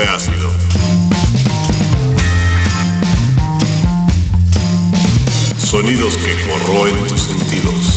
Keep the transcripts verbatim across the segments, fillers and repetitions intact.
de ácido. Sonidos que corroen tus sentidos.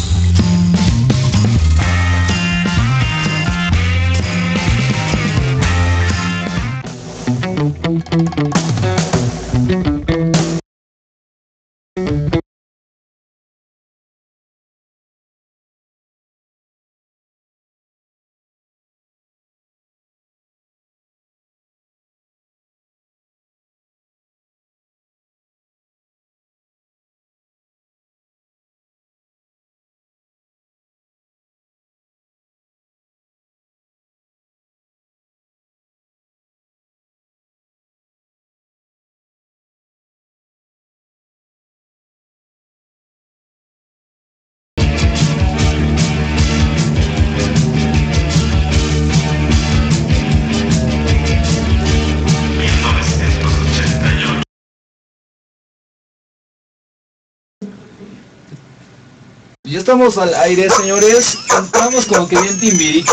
Ya estamos al aire, señores. Entramos como que bien timbirico.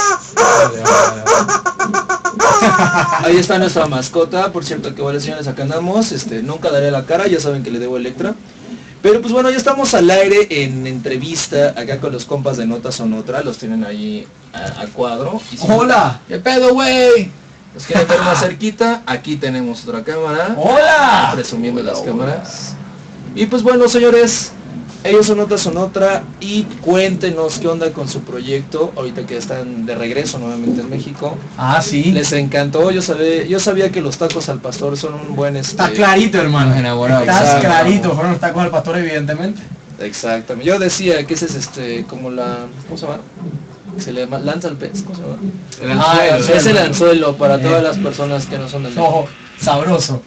Ahí está nuestra mascota, por cierto, que vale, señores, acá andamos. Este, nunca daré la cara, ya saben que le debo a Electra. Pero pues bueno, ya estamos al aire en entrevista acá con los compas de Nota Son Otra. Los tienen ahí a, a cuadro. Y si ¡Hola! ¿Qué pedo, güey? Los quieren ver más cerquita. Aquí tenemos otra cámara. ¡Hola! Presumiendo Hola, las hola. cámaras. Y pues bueno, señores, ellos son Nota Son Otra. Y cuéntenos qué onda con su proyecto ahorita que están de regreso nuevamente en México. Ah, sí. Les encantó. Yo sabía, yo sabía que los tacos al pastor son un buen este. Estás clarito, hermano. Nos enamoramos. Estás Exacto. clarito. Fueron los tacos al pastor, evidentemente. Exactamente. Yo decía que ese es este como la, ¿cómo se llama? Se le llama- lanza el pez, ¿cómo se llama? El Ah, anzuelo. el Es el anzuelo para Eh. todas las personas que no son de México. Ojo, sabroso.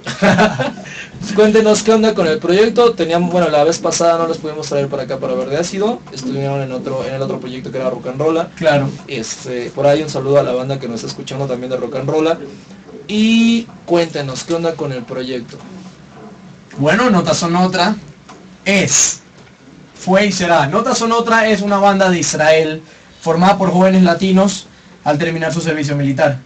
Cuéntenos qué onda con el proyecto. Teníamos, bueno, la vez pasada no los pudimos traer para acá para ver de ácido. Estuvieron en otro, en el otro proyecto que era Rock and Rolla. Claro. Este, por ahí un saludo a la banda que nos está escuchando también de Rock and Rolla. Y cuéntenos qué onda con el proyecto. Bueno, Nota Son Otra es, fue y será. Nota Son Otra es una banda de Israel formada por jóvenes latinos al terminar su servicio militar.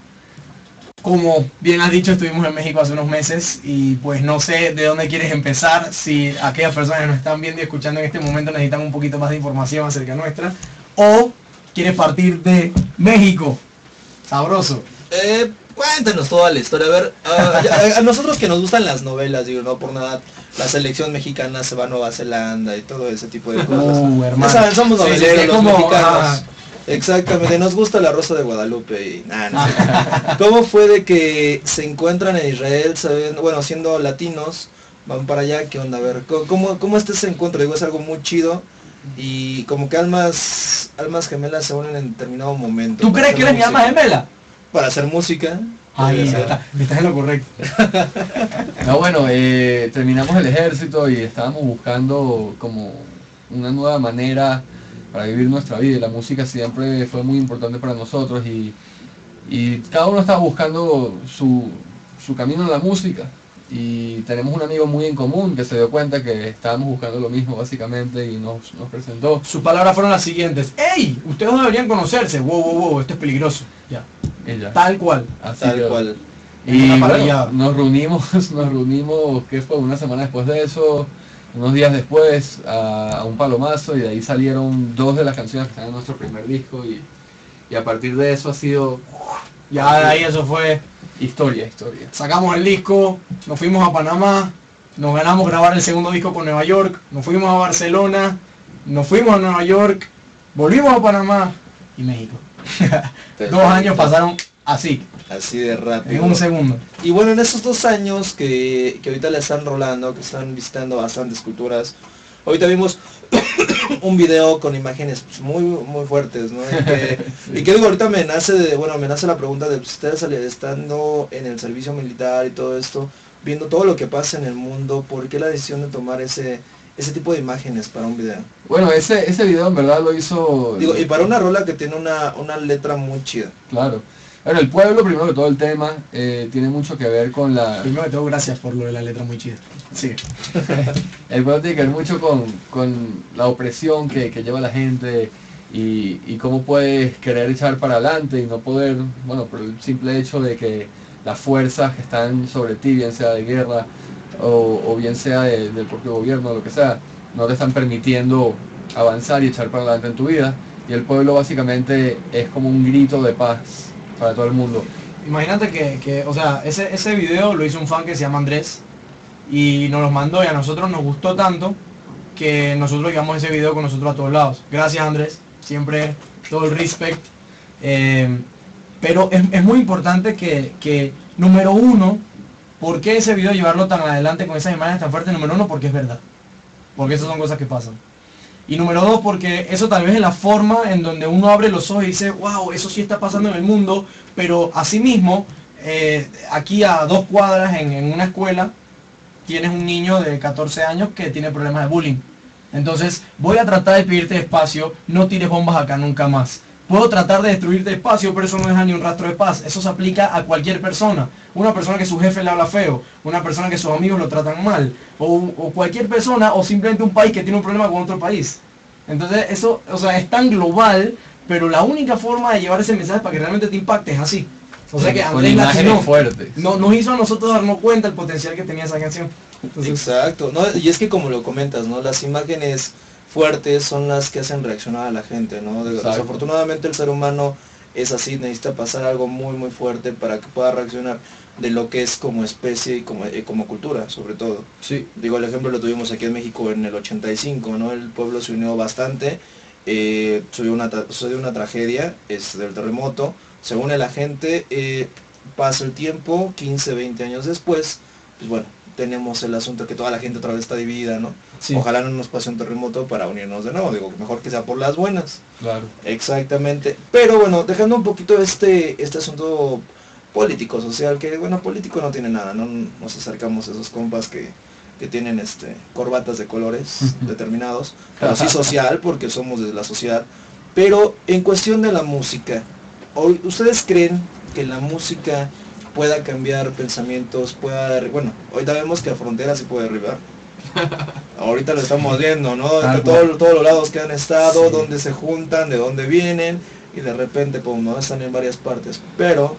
Como bien has dicho, estuvimos en México hace unos meses y pues no sé de dónde quieres empezar. Si aquellas personas que nos están viendo y escuchando en este momento necesitan un poquito más de información acerca nuestra, o quieres partir de México. Sabroso. Eh, cuéntenos toda la historia. A ver, a, a- a nosotros que nos gustan las novelas, digo, no por nada, la selección mexicana se va a Nueva Zelanda y todo ese tipo de cosas. Uh, Ya hermano. saben, somos Sí, sí, noveleros sí, los como, mexicanos. ajá. Exactamente, nos gusta la Rosa de Guadalupe y nada, no sé. ¿Cómo fue de que se encuentran en Israel, sabiendo, bueno, siendo latinos, van para allá? ¿Qué onda? A ver, ¿cómo- ¿cómo, cómo está ese encuentro? Digo, es algo muy chido y como que almas almas gemelas se unen en determinado momento. ¿Tú para crees que hacer eres mi música. alma gemela? Para hacer música. Ahí podría ser. está, estás en lo correcto. No, bueno, eh, terminamos el ejército y estábamos buscando como una nueva manera para vivir nuestra vida. Y la música siempre fue muy importante para nosotros y, y cada uno estaba buscando su, su camino en la música. Y tenemos un amigo muy en común que se dio cuenta que estábamos buscando lo mismo básicamente y nos, nos presentó. Sus palabras fueron las siguientes: ¡Ey! Ustedes no deberían conocerse. Wow, wow, wow, esto es peligroso. Ya. Ella. Tal cual. Así Tal que- cual. Y Una bueno, parrillada. nos reunimos, nos reunimos, ¿qué fue? Una semana después de eso, unos días después, a, a un palomazo, y de ahí salieron dos de las canciones que están en nuestro primer disco, y, y a partir de eso ha sido Ya de ahí eso fue. historia, historia. Sacamos el disco, nos fuimos a Panamá, nos ganamos grabar el segundo disco con Nueva York, nos fuimos a Barcelona, nos fuimos a Nueva York, volvimos a Panamá y México. Dos años pasaron así, Así de rápido. en un segundo. Y bueno, en esos dos años que, que ahorita le están rolando, que están visitando bastantes culturas, ahorita vimos un video con imágenes pues, muy muy fuertes, ¿no? Y que, y que digo, ahorita me nace, de, bueno, me nace la pregunta de pues, ustedes al- estando en el servicio militar y todo esto, viendo todo lo que pasa en el mundo, ¿por qué la decisión de tomar ese ese tipo de imágenes para un video? Bueno, ese, ese video en verdad lo hizo... Digo, y para una rola que tiene una, una letra muy chida. Claro. Bueno, el pueblo, primero que todo el tema, eh, tiene mucho que ver con la... Primero de todo, gracias por lo de la letra muy chida. Sí. El pueblo tiene que ver mucho con, con la opresión que, que lleva la gente y, y cómo puedes querer echar para adelante y no poder, bueno, por el simple hecho de que las fuerzas que están sobre ti, bien sea de guerra o, o bien sea de, del propio gobierno, lo que sea, no te están permitiendo avanzar y echar para adelante en tu vida. Y el pueblo básicamente es como un grito de paz para todo el mundo. Imagínate que, que o sea, ese, ese video lo hizo un fan que se llama Andrés y nos lo mandó y a nosotros nos gustó tanto que nosotros llevamos ese video con nosotros a todos lados. Gracias Andrés, siempre todo el respect. Eh, pero es, es muy importante que, que, número uno, ¿por qué ese video llevarlo tan adelante con esas imágenes tan fuertes? Número uno, porque es verdad. Porque esas son cosas que pasan. Y número dos, porque eso tal vez es la forma en donde uno abre los ojos y dice, wow, eso sí está pasando en el mundo, pero asimismo, eh, aquí a dos cuadras en, en una escuela, tienes un niño de catorce años que tiene problemas de bullying. Entonces, voy a tratar de pedirte espacio, no tires bombas acá nunca más. Puedo tratar de destruirte espacio, pero eso no deja ni un rastro de paz. Eso se aplica a cualquier persona. Una persona que su jefe le habla feo, una persona que sus amigos lo tratan mal, o, o cualquier persona, o simplemente un país que tiene un problema con otro país. Entonces, eso, o sea, es tan global, pero la única forma de llevar ese mensaje para que realmente te impacte es así. O sea que Andrés Latino no, nos hizo a nosotros darnos cuenta el potencial que tenía esa canción. Entonces, exacto, no, y es que como lo comentas, ¿no? Las imágenes fuertes son las que hacen reaccionar a la gente, ¿no? Desafortunadamente el ser humano es así, necesita pasar algo muy muy fuerte para que pueda reaccionar de lo que es como especie y como, eh, como cultura, sobre todo. Sí. Digo, el ejemplo lo tuvimos aquí en México en el ochenta y cinco, ¿no? El pueblo se unió bastante, eh, sucedió una, sucedió una tragedia, es del terremoto, se une la gente, eh, pasa el tiempo, quince, veinte años después, pues bueno, tenemos el asunto que toda la gente otra vez está dividida, ¿no? Sí. Ojalá no nos pase un terremoto para unirnos de nuevo, digo, mejor que sea por las buenas. Claro. Exactamente. Pero bueno, dejando un poquito este, este asunto político, social, que bueno, político no tiene nada, no nos acercamos a esos compas que, que tienen este corbatas de colores determinados, pero sí social, porque somos de la sociedad. Pero en cuestión de la música, hoy, ¿ustedes creen que la música pueda cambiar pensamientos, pueda, bueno, ahorita vemos que a frontera se puede derribar, ahorita lo estamos viendo, ¿no? De todo, todos los lados que han estado, sí, donde se juntan, de dónde vienen, y de repente, pues, no están en varias partes, pero,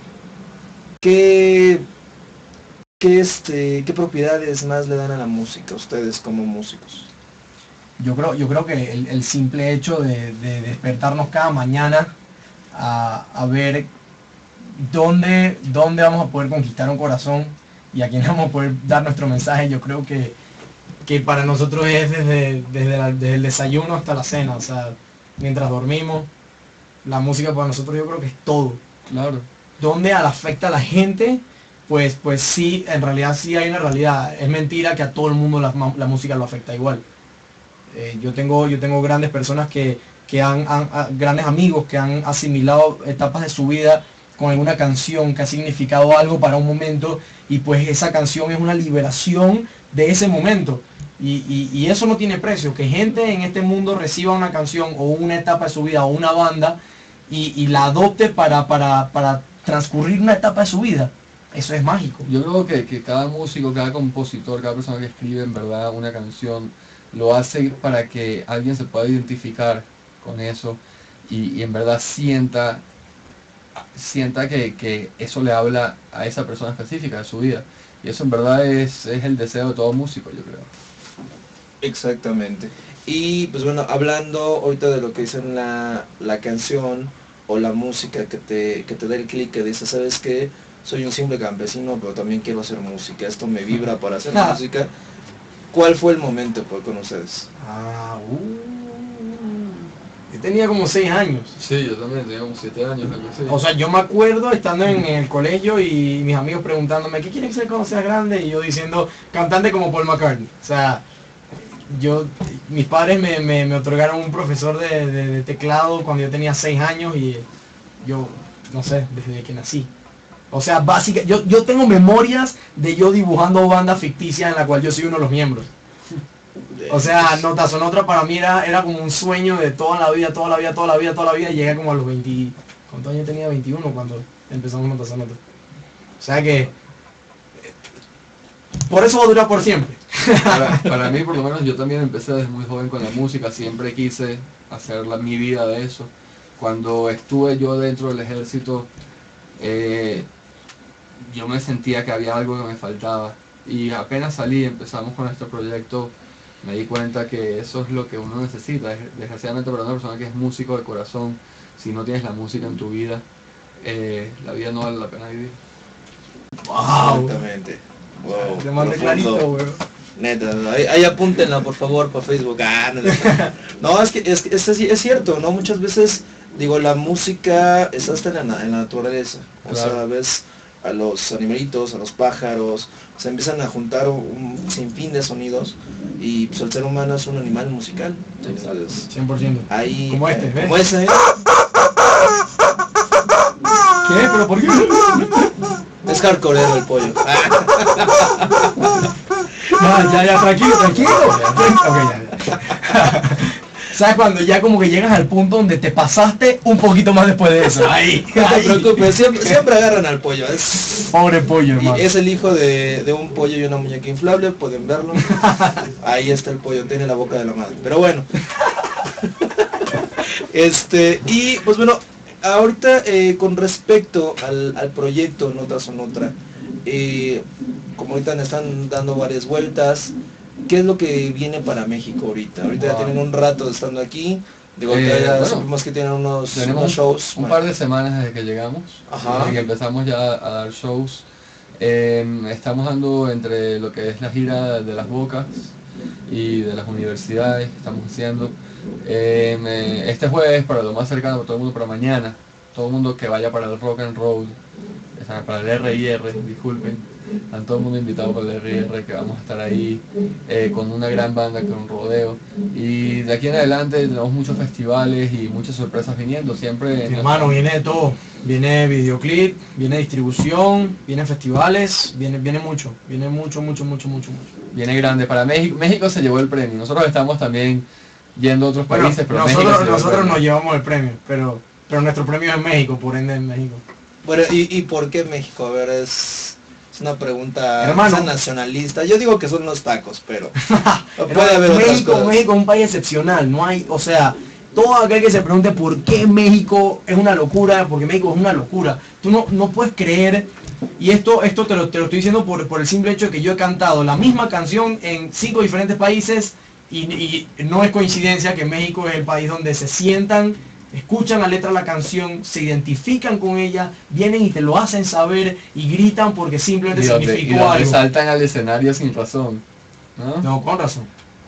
¿qué, qué, este, qué propiedades más le dan a la música, ustedes como músicos? Yo creo, yo creo que el, el simple hecho de, de despertarnos cada mañana a, a ver dónde, dónde vamos a poder conquistar un corazón y a quién vamos a poder dar nuestro mensaje, yo creo que, que para nosotros es desde, desde, la, desde el desayuno hasta la cena, o sea, mientras dormimos, la música para nosotros yo creo que es todo. Claro. Donde afecta a la gente, pues, pues sí, en realidad sí hay una realidad. Es mentira que a todo el mundo la, la música lo afecta igual. Eh, yo tengo, yo tengo grandes personas que, que han, han, han, grandes amigos que han asimilado etapas de su vida con alguna canción que ha significado algo para un momento y pues esa canción es una liberación de ese momento y, y, y eso no tiene precio, que gente en este mundo reciba una canción o una etapa de su vida o una banda y, y la adopte para, para, para transcurrir una etapa de su vida, eso es mágico. Yo creo que, que cada músico, cada compositor, cada persona que escribe en verdad una canción lo hace para que alguien se pueda identificar con eso y, y en verdad sienta sienta que, que eso le habla a esa persona específica de su vida y eso en verdad es, es el deseo de todo músico, yo creo. Exactamente. Y pues bueno, hablando ahorita de lo que dicen la, la canción o la música que te, que te da el clic, que dice, ¿sabes qué? Soy un simple campesino, pero también quiero hacer música, esto me vibra para hacer ah. música. ¿Cuál fue el momento pues, con ustedes? Ah, uh. Yo tenía como seis años. Sí, yo también tenía como siete años. Algo así. O sea, yo me acuerdo estando en el colegio y mis amigos preguntándome, ¿qué quieres ser cuando seas grande? Y yo diciendo, cantante como Paul McCartney. O sea, yo, mis padres me, me, me otorgaron un profesor de, de, de teclado cuando yo tenía seis años y yo, no sé, desde que nací. O sea, básicamente, yo, yo tengo memorias de yo dibujando bandas ficticias en la cual yo soy uno de los miembros. O sea, Nota Son Otra para mí era, era como un sueño de toda la vida, toda la vida, toda la vida, toda la vida, y llegué como a los veinte, ¿cuántos años tenía? veintiuno cuando empezamos Nota Son Otra. O sea que, por eso va a durar por siempre. Para, para mí, por lo menos, yo también empecé desde muy joven con la música, siempre quise hacer la, mi vida de eso. Cuando estuve yo dentro del ejército, eh, yo me sentía que había algo que me faltaba. Y apenas salí, empezamos con este proyecto, me di cuenta que eso es lo que uno necesita. Desgraciadamente para una persona que es músico de corazón, si no tienes la música en tu vida, eh, la vida no vale la pena vivir. Wow. Exactamente. Wow. Te mandé clarito, weón. Neta, ahí, ahí apúntenla por favor para Facebook. Ah, no, no, es que es, es, es cierto, ¿no? Muchas veces, digo, la música está hasta en la, en la naturaleza. O Claro. sea, ves a los animalitos, a los pájaros, se empiezan a juntar un sinfín de sonidos y pues el ser humano es un animal musical. Entonces, cien por ciento. ahí... Como este, ¿ves? Como ese. ¿Qué? ¿Pero por qué? Es hardcoreero el pollo. Ah, ya, ya, tranquilo, tranquilo. Ok, ya, ya. ¿Sabes cuando ya como que llegas al punto donde te pasaste un poquito más después de eso? Ahí, No te ahí. preocupes, siempre, siempre agarran al pollo. Es, Pobre pollo, hermano. y es el hijo de, de un pollo y una muñeca inflable, pueden verlo. Ahí está el pollo, tiene la boca de la madre. Pero bueno. Este, y pues bueno, ahorita eh, con respecto al, al proyecto Nota Son Otra, eh, como ahorita me están dando varias vueltas, ¿qué es lo que viene para México ahorita? Ahorita ya Wow. tienen un rato estando aquí, digo, Eh, ya, ya bueno, supimos que tienen unos, Tenemos unos shows. un par de semanas desde que llegamos, Ajá. desde que empezamos ya a dar shows. Eh, estamos dando entre lo que es la gira de las bocas y de las universidades, estamos haciendo. Eh, me- este jueves, para lo más cercano, todo el mundo para mañana, todo el mundo que vaya para el rock and roll, o sea, para el R I R, disculpen, están todo el mundo invitado para el R I R, que vamos a estar ahí eh, con una gran banda, con un rodeo, y de aquí en adelante tenemos muchos festivales y muchas sorpresas viniendo, siempre. Mi hermano, viene de todo. Viene videoclip, viene distribución, viene festivales, viene, viene mucho, viene mucho, mucho, mucho, mucho, mucho. Viene grande para México. México se llevó el premio. Nosotros estamos también yendo a otros Bueno, países, pero México se nosotros, llevó el nosotros premio. nos llevamos el premio, pero, pero nuestro premio es México, por ende es México. Bueno, ¿y, ¿y por qué México? A ver, es, es una pregunta Hermano. quizá nacionalista. Yo digo que son los tacos, pero puede Hermano, haber otras México, cosas. México es un país excepcional, no hay, o sea, todo aquel que se pregunte por qué México es una locura, porque México es una locura. Tú no, no puedes creer, y esto, esto te lo, te lo estoy diciendo por, por el simple hecho de que yo he cantado la misma canción en cinco diferentes países y, y no es coincidencia que México es el país donde se sientan, escuchan la letra de la canción, se identifican con ella, vienen y te lo hacen saber y gritan porque simplemente Y donde, y significó donde algo. saltan al escenario sin razón, ¿no? No, con razón.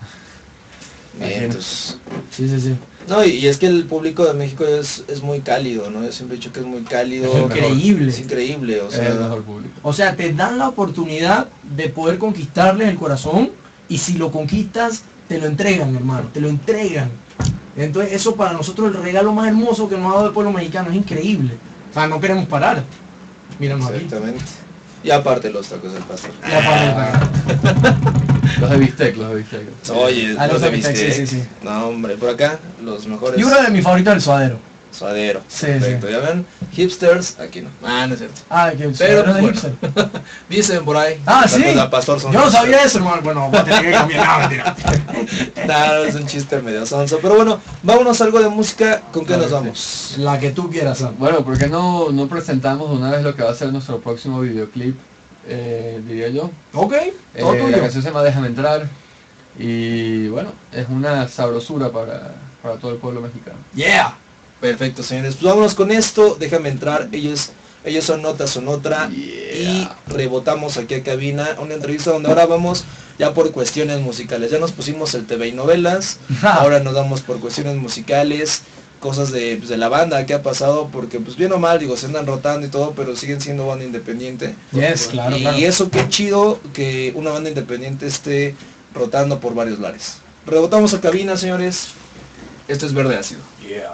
Bien, entonces, Sí, sí, sí. no, y, y es que el público de México es, es muy cálido, ¿no? Yo siempre he dicho que es muy cálido. Es increíble. Es increíble, o Es el sea, mejor público. O sea, te dan la oportunidad de poder conquistarles el corazón y si lo conquistas, te lo entregan, hermano, te lo entregan. Entonces eso para nosotros es el regalo más hermoso que nos ha dado el pueblo mexicano, es increíble. O sea, no queremos parar. Míranos aquí. exactamente. Y aparte los tacos del pastor. La parte Los de bistec, los de bistec. Oye, Ah, los los de de bistec, bistec. sí, sí, sí. No, hombre, por acá, los mejores. Y uno de mis favoritos es el suadero. Suadero. Sí, Perfecto, sí. ya ven, hipsters, aquí no. Ah, no es cierto. Ah, que el Pero, suadero de bueno. hipster. Dicen por ahí. Ah, los sí. de pastor son Yo no hipsters. sabía eso, hermano. Bueno, voy a tener que cambiar. No, mentira. No, es un chiste medio sonso. Pero bueno, vámonos a algo de música. ¿Con qué Claro nos que vamos? La que tú quieras, Sam. Bueno, ¿por qué no, no presentamos de una vez lo que va a ser nuestro próximo videoclip? Eh, diría yo. Ok, Eh, todo la tuyo. canción se llama Déjame Entrar. Y bueno, es una sabrosura para, para todo el pueblo mexicano. Yeah. Perfecto, señores. Pues vámonos con esto. Déjame entrar. Ellos ellos son Nota Son Otra. Y rebotamos aquí a cabina. Una entrevista donde ahora vamos ya por cuestiones musicales. Ya nos pusimos el T V y novelas. Ahora nos damos por cuestiones musicales. Cosas de, pues, de la banda que ha pasado. Porque pues bien o mal, digo, se andan rotando y todo. Pero siguen siendo banda independiente. Yes, claro, y claro. eso qué chido que una banda independiente esté rotando por varios lares. Rebotamos a cabina, señores. Esto es Verde Ácido. Yeah.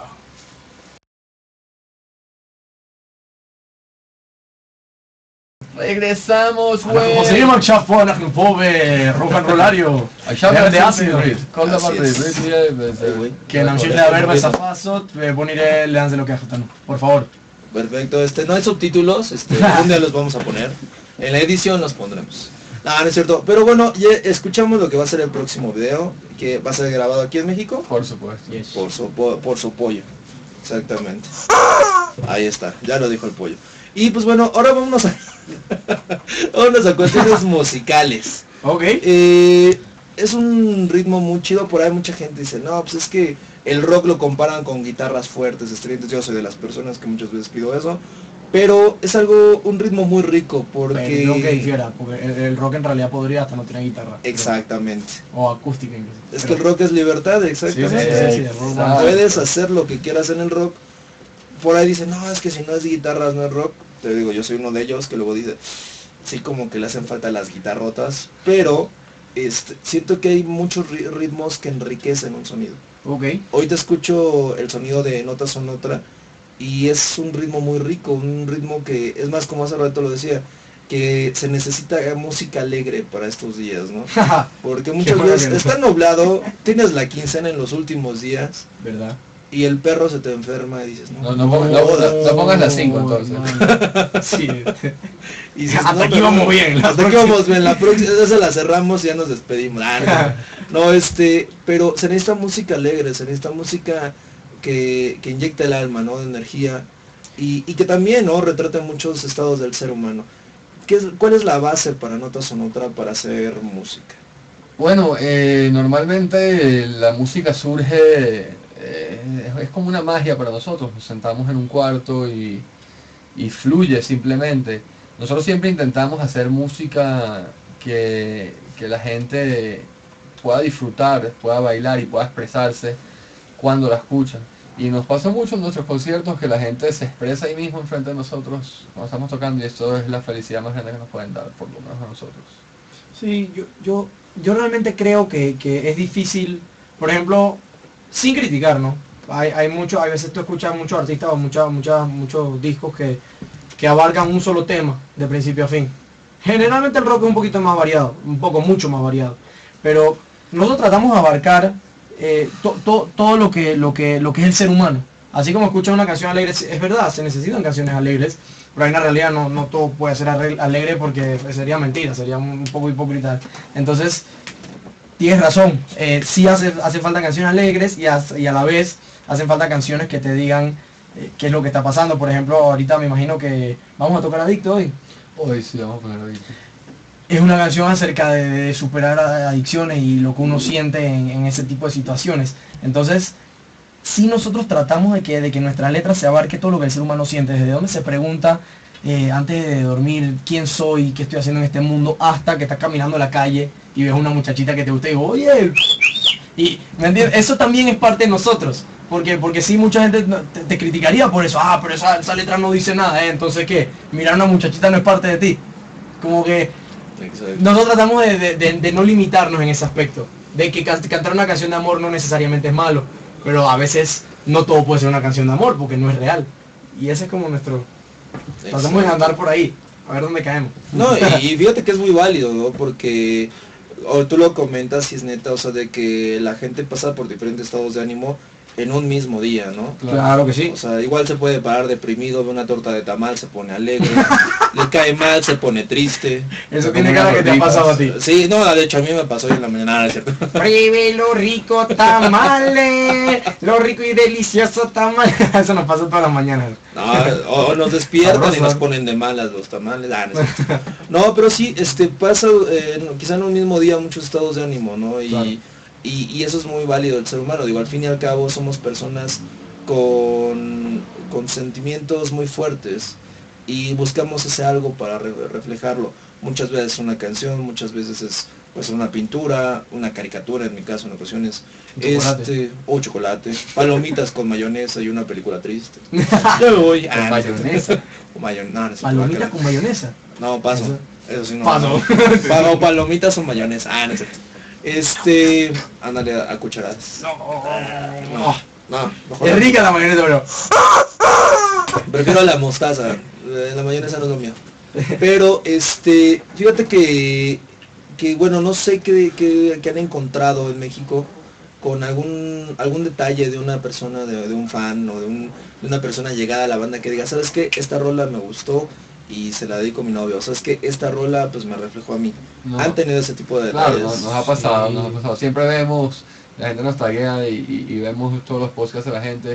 regresamos, חוזרים עכשיו פה, אנחנו פה ברוקנרולריו. עכשיו ורד נעשה אסיד. בעברית. כל דבר Así es. בעברית יהיה וזה... Ay, güey. כן, נמשיך לדבר בשפה הזאת, ובוא נראה לאן זה לוקח אותנו. por favor. Perfecto, este no hay subtítulos, este un día los vamos a poner. En la edición los pondremos. No, no es cierto. Pero bueno, ya escuchamos lo que va a ser el próximo video, que va a ser grabado aquí en México. Por supuesto. Por su, po- por su pollo. Exactamente. Ahí está, ya lo dijo el pollo. Y pues bueno, ahora vámonos a, Vámonos a cuestiones musicales. Ok. Eh, es un ritmo muy chido, por ahí mucha gente dice, no, pues es que el rock lo comparan con guitarras fuertes, estridentes. Yo soy de las personas que muchas veces pido eso, pero es algo, un ritmo muy rico, porque... Pero no que difiera, porque el, el rock en realidad podría hasta no tener guitarra. Exactamente. O acústica incluso. Es Pero- que el rock es libertad, exactamente. Sí, sí, sí, sí, el rock, Exacto. Puedes hacer lo que quieras en el rock. Por ahí dicen, no, es que si no es guitarras no es rock. Te digo, yo soy uno de ellos que luego dice, sí, como que le hacen falta las guitarrotas, pero este, siento que hay muchos ri- ritmos que enriquecen un sonido. Ok. Hoy te escucho el sonido de Notas Son Otra y es un ritmo muy rico, un ritmo que, es más, como hace rato lo decía, que se necesita música alegre para estos días, ¿no? Porque muchas bueno veces que no. está nublado, tienes la quincena en los últimos días ¿Verdad? y el perro se te enferma y dices, no, No, no, pongas- no, no- no pongas las cinco entonces. Man. Sí. y dices, Hasta no, aquí pero- vamos bien, la Hasta aquí próxima. vamos bien, la próxima, esa la cerramos y ya nos despedimos. Ah, no, no, este, pero se necesita música alegre, se necesita música que, que inyecta el alma, ¿no? De energía y, y que también, ¿no? Retrata muchos estados del ser humano. ¿Qué es, ¿Cuál es la base para Notas Son Otra para hacer música? Bueno, eh, normalmente la música surge, eh, es como una magia para nosotros, nos sentamos en un cuarto y, y fluye simplemente. Nosotros siempre intentamos hacer música que, que la gente pueda disfrutar, pueda bailar y pueda expresarse cuando la escuchan. Y nos pasa mucho en nuestros conciertos que la gente se expresa ahí mismo enfrente de nosotros cuando estamos tocando y esto es la felicidad más grande que nos pueden dar, por lo menos a nosotros. Sí, yo, yo, yo realmente creo que, que es difícil, por ejemplo, sin criticar, ¿no? Hay, hay mucho, hay veces tú escuchas muchos artistas o muchas, muchas, muchos discos que, que abarcan un solo tema, de principio a fin. Generalmente el rock es un poquito más variado, un poco mucho más variado. Pero nosotros tratamos de abarcar eh, to- to- todo lo que, lo, que, lo que es el ser humano. Así como escuchas una canción alegre, es verdad, se necesitan canciones alegres, pero en la realidad no, no todo puede ser arre- alegre porque sería mentira, sería un poco hipócrita. Entonces, tienes razón, eh, sí hace, hace falta canciones alegres y a, y a la vez hacen falta canciones que te digan eh, qué es lo que está pasando. Por ejemplo, ahorita me imagino que vamos a tocar Adicto hoy. Hoy sí vamos a poner ahorita. Es una canción acerca de, de superar adicciones y lo que uno siente en, en ese tipo de situaciones. Entonces, si nosotros tratamos de que, de que nuestras letras se abarque todo lo que el ser humano siente, desde dónde se pregunta eh, antes de dormir quién soy, qué estoy haciendo en este mundo, hasta que estás caminando en la calle y ves una muchachita que te gusta y digo, oye, y ¿me entiendes? Eso también es parte de nosotros. Porque, porque sí, mucha gente te, te criticaría por eso. Ah, pero esa, esa letra no dice nada, ¿eh? Entonces, ¿qué? Mirar a una muchachita no es parte de ti. Como que Exacto. nosotros tratamos de, de- de- de no limitarnos en ese aspecto. De que can- cantar una canción de amor no necesariamente es malo. Pero a veces no todo puede ser una canción de amor porque no es real. Y ese es como nuestro... Tratamos de andar por ahí. A ver dónde caemos. No, y, y fíjate que es muy válido, ¿no? Porque o tú lo comentas y es neta, o sea, de que la gente pasa por diferentes estados de ánimo en un mismo día, ¿no? Claro que sí. O sea, igual se puede parar deprimido, ve una torta de tamal, se pone alegre, le cae mal, se pone triste. Eso Como tiene unas cara que te ha gorditas. pasado a ti. Sí, no, de hecho a mí me pasó hoy en la mañana, no, es cierto. Pruebe lo rico tamales, lo rico y delicioso tamales. Eso nos pasa todas las mañanas. No, o, o nos despiertan y Sabroso. nos ponen de malas los tamales. Ah, no, es cierto. No, pero sí, este pasa eh, no, quizá en un mismo día muchos estados de ánimo, ¿no? Y, Claro. y, y eso es muy válido del ser humano. Digo, al fin y al cabo somos personas con, con sentimientos muy fuertes y buscamos ese algo para re- reflejarlo. Muchas veces una canción, muchas veces es pues una pintura, una caricatura en mi caso en ocasiones, Un chocolate. este, o chocolate, palomitas con mayonesa y una película triste. Ya me voy. Con Ah, no es cierto. mayonesa. O mayon- no, no es cierto, Palomitas guácala. con mayonesa. No, paso. Eso. Eso sí no. Paso. Pa- o palomitas o mayonesa. Ah, no es cierto. Este, ándale a, a cucharadas. No, no, mejor Es la- rica la mayonesa, bro. Prefiero la mostaza. eh, La mayonesa no es lo mío. Pero, este, fíjate que, que bueno, no sé qué, qué, qué han encontrado en México con algún algún detalle de una persona, de, de un fan o de, un, de una persona llegada a la banda que diga, ¿sabes qué? Esta rola me gustó y se la dedico a mi novio. O sea, es que esta rola pues me reflejó a mí. No. Han tenido ese tipo de Claro, detalles. nos, nos ha pasado, Sí. nos ha pasado. Siempre vemos, la gente nos taguea y, y- y vemos todos los podcasts de la gente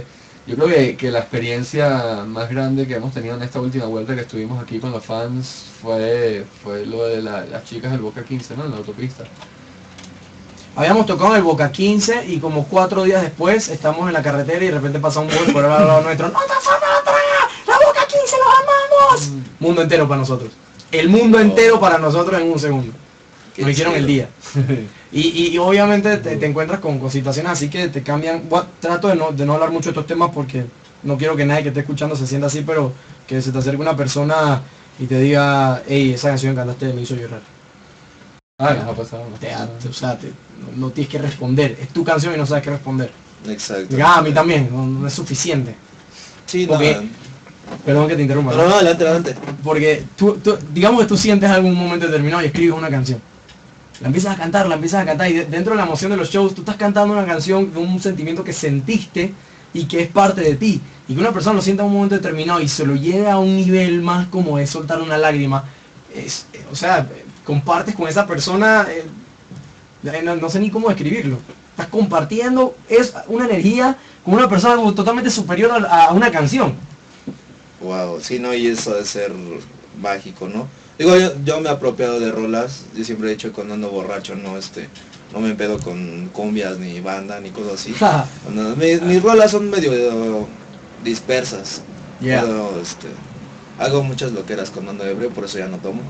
Yo creo que, que la experiencia más grande que hemos tenido en esta última vuelta que estuvimos aquí con los fans fue, fue lo de la- las chicas del Boca quince, ¿no? En la autopista. Habíamos tocado en el Boca quince y como cuatro días después estamos en la carretera y de repente pasa un bus por al lado nuestro. ¡No te ¡La Boca quince, los amamos! Mundo entero para nosotros. El mundo entero para nosotros en un segundo. Qué Nos hicieron el chido. día. Y, y- y obviamente te, te encuentras con, con situaciones así que te cambian. Bueno, trato de no, de no hablar mucho de estos temas porque no quiero que nadie que esté escuchando se sienta así, pero que se te acerque una persona y te diga, hey, esa canción que cantaste me hizo llorar. Ah, nos ha pasado. nos ha Te- pasado. o sea, te- no, no tienes que responder. Es tu canción y no sabes qué responder. Exacto. Diga, ah, a mí también, no, no es suficiente. Sí, no. Porque- Perdón que te interrumpa. No, no, adelante, adelante. Porque tú, tú- digamos que tú sientes algún momento determinado y escribes una canción. La empiezas a cantar, la empiezas a cantar y de- dentro de la emoción de los shows tú estás cantando una canción de un sentimiento que sentiste y que es parte de ti. Y que una persona lo sienta en un momento determinado y se lo lleve a un nivel más como de soltar una lágrima. Es, eh, o sea, eh, compartes con esa persona, eh, eh, no, no sé ni cómo describirlo. Estás compartiendo, es una energía con una persona como totalmente superior a, a una canción. Wow, sí, no, y eso de ser mágico, ¿no? Digo, yo, yo me he apropiado de rolas, yo siempre he dicho que cuando ando borracho, no, este, no me empedo con cumbias, ni banda, ni cosas así. Cuando- mis, mis rolas son medio eh, dispersas. Yeah. Puedo, este, hago muchas loqueras cuando ando ebrio, por eso ya no tomo.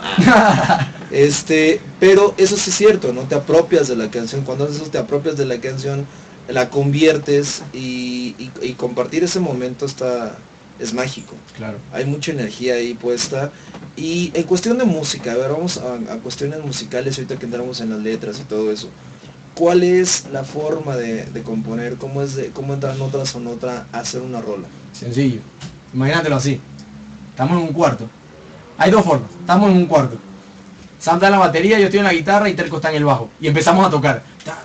Este, pero eso sí es cierto, ¿no? Te apropias de la canción, cuando haces eso te apropias de la canción, la conviertes y, y, y compartir ese momento está, es mágico. Claro. Hay mucha energía ahí puesta. Y en cuestión de música, a ver, vamos a, a cuestiones musicales, ahorita que entramos en las letras y todo eso. ¿Cuál es la forma de, de componer? ¿Cómo es de, cómo entrar nota son otra a hacer una rola? Sencillo. Imagínatelo así. Estamos en un cuarto. Hay dos formas. Estamos en un cuarto. Sam está en la batería, yo estoy en la guitarra y Terco está en el bajo. Y empezamos a tocar.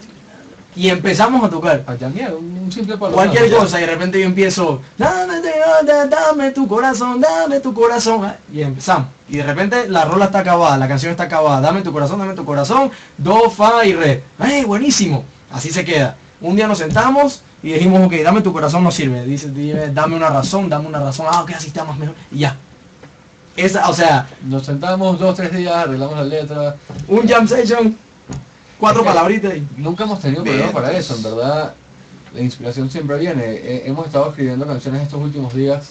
Y empezamos a tocar. A llamear, un, un simple palo. Cualquier Ya. cosa y de repente yo empiezo, dame, dame, dame tu corazón, dame tu corazón. Y empezamos. Y de repente la rola está acabada, la canción está acabada. Dame tu corazón, dame tu corazón. Do, fa y re. ¡Ay, buenísimo! Así se queda. Un día nos sentamos y dijimos, ok, dame tu corazón no sirve. Dice, dime, dame una razón, dame una razón. Ah, ok, así está más mejor. Y ya. Esa, o sea, Nos sentamos dos, tres días, arreglamos la letra. un jam session, cuatro palabritas y... Nunca hemos tenido Bien, problema para pues. eso, en verdad. La inspiración siempre viene. Eh, hemos estado escribiendo canciones estos últimos días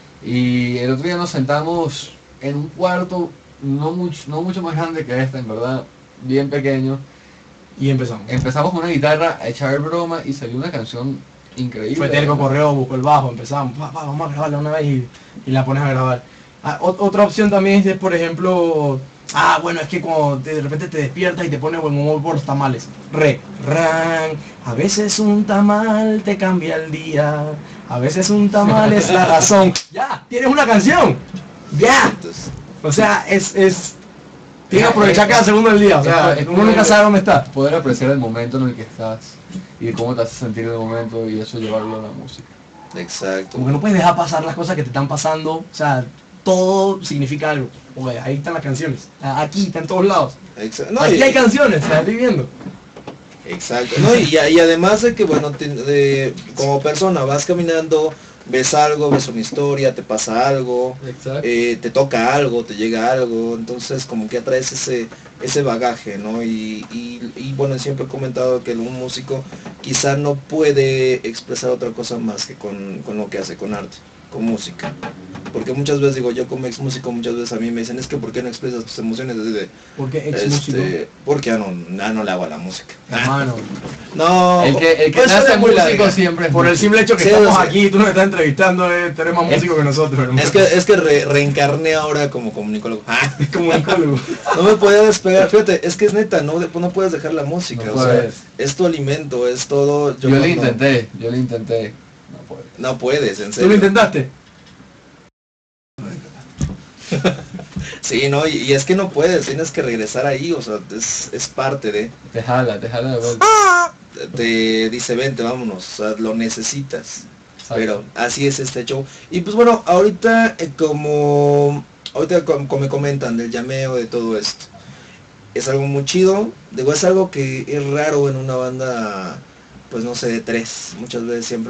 y el otro día nos sentamos en un cuarto no mucho, no mucho más grande que este, en verdad, bien pequeño. Y empezamos. Empezamos con una guitarra a echar broma y salió una canción increíble. Fue Terco, correo, buscó el bajo, empezamos, pa, pa, vamos a grabarla una vez y, y la pones a grabar. Ah, ot- otra opción también es, por ejemplo, ah, bueno, es que cuando de repente te despiertas y te pones buen humor por los tamales. Re, ran, a veces un tamal te cambia el día, a veces un tamal es la razón. Ya, tienes una canción. Ya. Entonces, O sea, es, es, tienes que aprovechar cada segundo del día. O sea, Es- es uno nunca poder- sabe dónde está. Poder apreciar el momento en el que estás y cómo te hace sentir el momento y eso llevarlo a la música. exacto. Como que no puedes dejar pasar las cosas que te están pasando, o sea, todo significa algo. Oye, ahí están las canciones, a- aquí, está en todos lados. Exa- no, Aquí y- hay canciones, las estoy viendo. Exacto, ¿no? Y, y además de que, bueno, te- de- como persona vas caminando, ves algo, ves una historia, te pasa algo, Exacto. eh, te toca algo, te llega algo, entonces como que atraes ese, ese bagaje, ¿no? Y, y, y, bueno, siempre he comentado que un músico quizá no puede expresar otra cosa más que con, con lo que hace, con arte, con música. Porque muchas veces digo, yo como ex músico, muchas veces a mí me dicen, es que ¿por qué no expresas tus emociones? Así de, Porque ex músico, este, porque ya no, ya no le hago a la música. hermano, No, El que, el que pues nace suena muy músico larga. siempre es por el músico. simple hecho que Sí, estamos sí. aquí y tú nos estás entrevistando, eh, tú eres más Es- músico que nosotros, hermano. Es que, es que re- reencarné ahora como comunicólogo. Ah, es como un icólogo. no me podía despegar, fíjate, es que es neta, no, de- no puedes dejar la música, No o sea, puedes. es tu alimento, es todo. Yo, lo no- intenté, yo lo intenté. No puedo. No puedes, en ¿Tú serio. lo intentaste? Sí, no, y, y es que no puedes, tienes que regresar ahí, o sea, es, es parte de, Te jala, te jala de vuelta. te dice, vente, vámonos, o sea, lo necesitas. Exacto. Pero así es este show. Y pues bueno, ahorita eh, como ahorita com- como me comentan del llameo, de todo esto, es algo muy chido. Digo, es algo que es raro en una banda, pues no sé, de tres. Muchas veces siempre es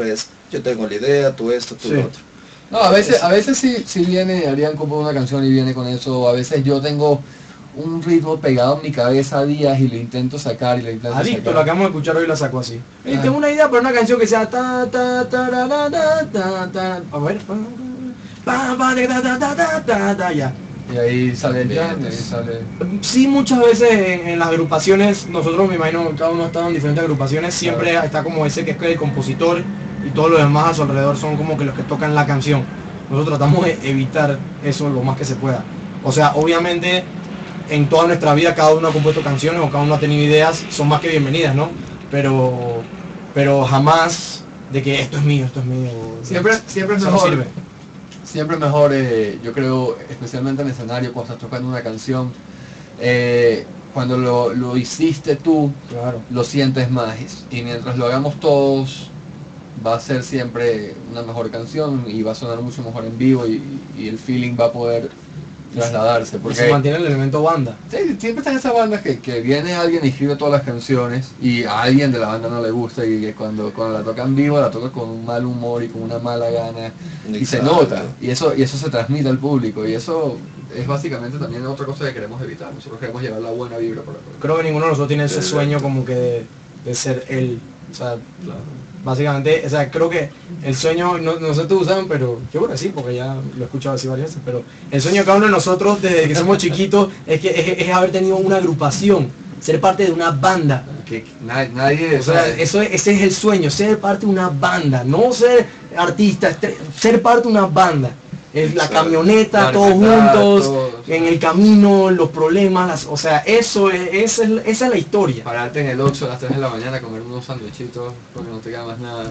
yo tengo la idea, tú esto, tú Sí. lo otro. No, a veces, a veces sí, sí viene, Arián compone una canción y viene con eso, a veces yo tengo un ritmo pegado en mi cabeza a días y lo intento sacar y lo intento Adicto, sacar. lo acabamos de escuchar hoy, la sacó así. Eh, Ah. tengo una idea para una canción que sea ta ta ta ra, ra, ta ta ta. A ver, pa pa pa ta ta ta ta ta ta ya. Y ahí sale el Bien, jam, y ahí pues. sale... Sí, muchas veces en, en las agrupaciones, nosotros me imagino cada uno ha estado en diferentes agrupaciones, siempre Claro. está como ese que es el compositor y todos los demás a su alrededor son como que los que tocan la canción. Nosotros tratamos de evitar eso lo más que se pueda. O sea, obviamente en toda nuestra vida cada uno ha compuesto canciones o cada uno ha tenido ideas, son más que bienvenidas, ¿no? Pero, pero jamás de que esto es mío, esto es mío. Siempre, siempre es Eso no mejor, sirve. siempre es mejor, eh, yo creo, especialmente en el escenario, cuando estás tocando una canción, eh, cuando lo, lo hiciste tú, Claro. lo sientes más. Y mientras lo hagamos todos, va a ser siempre una mejor canción y va a sonar mucho mejor en vivo y, y el feeling va a poder trasladarse. Porque se Porque mantiene el elemento banda. sí, siempre están esas bandas que, que viene alguien y escribe todas las canciones y a alguien de la banda no le gusta y que cuando, cuando la toca en vivo la toca con un mal humor y con una mala gana y se Exacto. nota y eso y eso se transmite al público y eso es básicamente también otra cosa que queremos evitar. Nosotros queremos llevar la buena vibra por por- Creo que ninguno de nosotros tiene ese Exacto. sueño como que de, de ser él. O sea, básicamente, o sea, creo que el sueño, no, no sé tú usan, pero yo creo que sí, porque ya lo he escuchado así varias veces, pero el sueño de cada uno de nosotros desde que somos chiquitos es que es, es haber tenido una agrupación, ser parte de una banda. que na- nadie O sea, sabe. eso es- ese es el sueño, ser parte de una banda, no ser artista, estre- ser parte de una banda. Es la Exacto. camioneta, Claro, todos cantar, juntos, todos. en el camino, los problemas, las- o sea, eso es, esa es, esa es la historia. Pararte en el ocho a las tres de la mañana a comer unos sandwichitos porque no te queda más nada.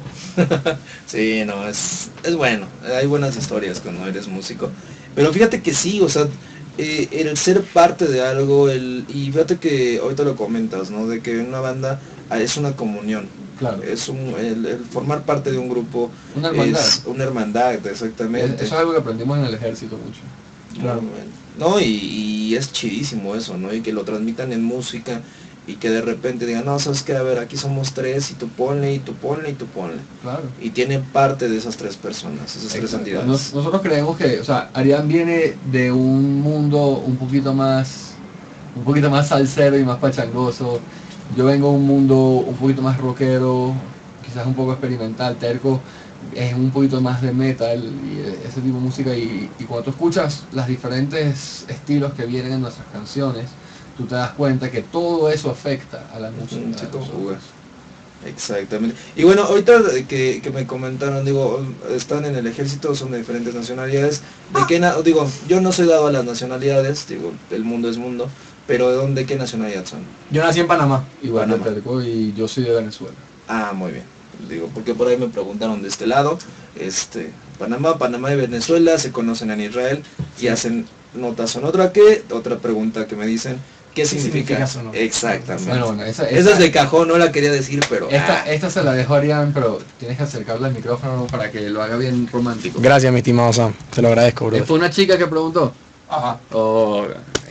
Sí, no, es, es bueno, hay buenas historias cuando eres músico. Pero fíjate que sí, o sea, eh, el ser parte de algo, el y fíjate que ahorita lo comentas, ¿no? De que una banda ah, es una comunión. Claro. Es un, el, el formar parte de un grupo Una hermandad. es una hermandad, Es- exactamente. Eso es algo que aprendimos en el ejército mucho. Claro. No, y, y es chidísimo eso, ¿no? Y que lo transmitan en música y que de repente digan, no, sabes que, a ver, aquí somos tres y tú ponle, y tú ponle, y tú ponle. Claro. Y tienen parte de esas tres personas, esas tres Exacto. entidades. Nos- nosotros creemos que, o sea, Arián viene de un mundo un poquito más, un poquito más salsero y más pachangoso. Yo vengo de un mundo un poquito más rockero, quizás un poco experimental, terco, es un poquito más de metal y ese tipo de música y, y cuando tú escuchas los diferentes estilos que vienen en nuestras canciones, tú te das cuenta que todo eso afecta a la música. Mm, se de nosotros. conjuga. Exactamente. Y bueno, ahorita que, que me comentaron, digo, están en el ejército, son de diferentes nacionalidades. ¿De qué na- digo, yo no soy dado a las nacionalidades, digo, el mundo es mundo, pero ¿de dónde, qué nacionalidad son? Yo nací en Panamá. Igual de Panamá. terco y yo soy de Venezuela. Ah, muy bien. Digo, porque por ahí me preguntaron de este lado, este, Panamá, Panamá y Venezuela se conocen en Israel y hacen nota sonora. ¿Qué? Otra pregunta que me dicen, ¿qué significa? significa sonora? Exactamente. Bueno, bueno, esa, Esa es de cajón, no la quería decir, pero... Esta, ah, esta se la dejo a Arián, pero tienes que acercarle al micrófono para que lo haga bien romántico. Gracias, mi estimado Sam. Te lo agradezco, bro. Fue una chica que preguntó. Ajá. Oh,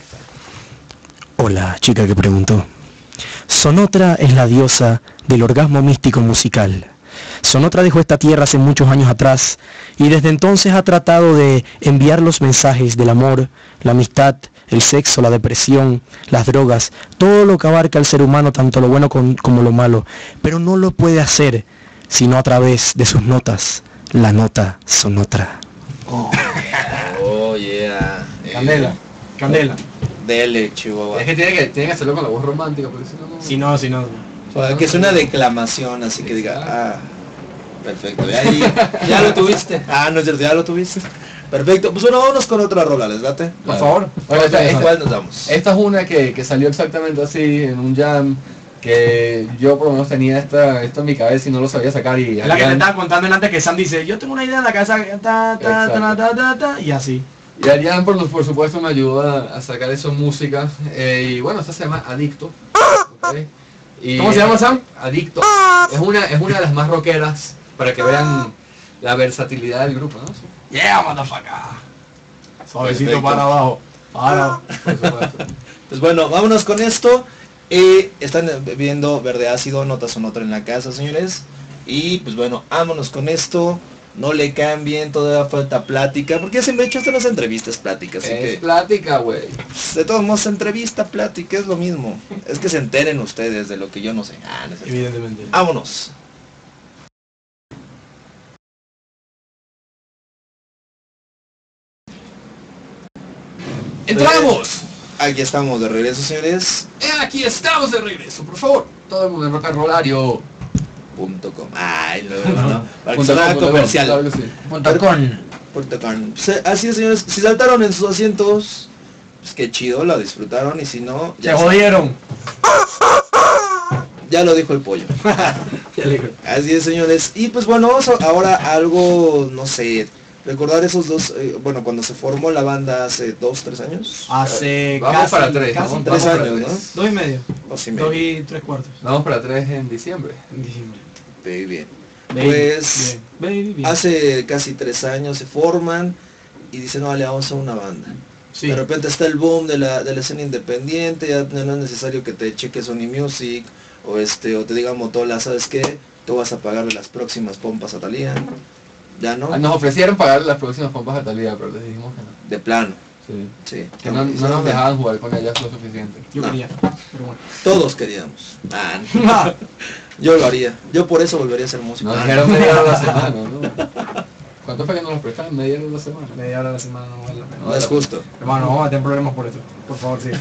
Hola, chica que preguntó. Sonotra es la diosa del orgasmo místico musical. Sonotra dejó esta tierra hace muchos años atrás y desde entonces ha tratado de enviar los mensajes del amor, la amistad, el sexo, la depresión, las drogas, todo lo que abarca al ser humano, tanto lo bueno con- como lo malo, pero no lo puede hacer sino a través de sus notas. La nota Sonotra. Oh, yeah. Eh, Candela. Candela. Dele, Chihuahua. es que tiene que, tiene que hacerlo con la voz romántica, porque si no, no... Si no, si no. O sea, que es una declamación, así que diga, ah, perfecto, ya, ahí, ya lo tuviste. Ah, no es cierto, ya lo tuviste. Perfecto, pues bueno, vámonos con otra rola, ¿les late? Por favor. Bueno, esta, ¿Con esta- cuál nos damos? esta es una que, que salió exactamente así, en un jam, que yo por lo menos tenía esta, esto en mi cabeza y no lo sabía sacar y... Es la que te Arián- estaba contando en antes que Sam dice, yo tengo una idea en la cabeza, ta, ta, ta, ta, ta, ta, ta, y así. Y Arián, por, por supuesto, me ayudó a, a sacar eso en música. eh, y bueno, esta se llama Adicto. ¿ok? Y- ¿Cómo se llama, Sam? Adicto. Es una, es una de las más rockeras, para que vean la versatilidad del grupo, ¿no? Yeah, motherfucker. Suavecito Perfecto. para abajo. Para. Por supuesto. Pues bueno, vámonos con esto. Eh, están viendo Verde Ácido, Notas Sonotra en la casa, señores. Y pues bueno, vámonos con esto. No le cambien, todavía falta plática. Porque ya se me ha hecho hasta las entrevistas pláticas. Así Es que, plática, güey. de todos modos, entrevista, plática, es lo mismo. Es que se enteren ustedes de lo que yo no sé. Ah, no sé. Evidentemente. Vámonos. ¡Entramos! Aquí estamos de regreso, señores. Eh, aquí estamos de regreso, por favor. Todo el mundo en rock and rollario. Punto com. Ay, lo no, no. Para que Punto sonara com, punto com, comercial. claro que sí. Punto con. Punto com. Pues, así es, señores. Si saltaron en sus asientos, pues qué chido, la disfrutaron. Y si no, Se ya, jodieron. ya lo dijo el pollo. Ya le digo. Así es, señores. Y pues bueno, vamos a- ahora a algo, no sé, recordar esos dos, eh, bueno, cuando se formó la banda hace dos, tres años. Hace Vamos casi, para tres, casi vamos tres para años, tres. dos y medio. Dos y Dos medio. y tres cuartos. Vamos para tres en diciembre. En diciembre. Muy bien. Baby, Pues bien. Baby, bien. hace casi tres años se forman y dicen, no, vale, vamos a una banda. Sí. De repente está el boom de la, de la escena independiente, ya no es necesario que te cheque Sony Music o este o te diga Motola, ¿sabes qué? Tú vas a pagarle las próximas pompas a Thalía. Ya no, Ah, Nos ofrecieron pagar las próximas pompas a Talía, pero les dijimos que no. de plano. Sí. Sí. Que no, no nos dejaban jugar con ellas lo suficiente. Yo No. quería. Pero bueno. Todos queríamos. Ah, no. Yo lo haría. Yo por eso volvería a ser músico. Nos Ah, dijeron media hora a la semana, ¿no? ¿Cuánto fue que nos los prestaron? Media hora a la semana. Media hora a la semana no vale la pena. no es justo. Hermano, vamos a tener problemas por eso. Por favor, sí.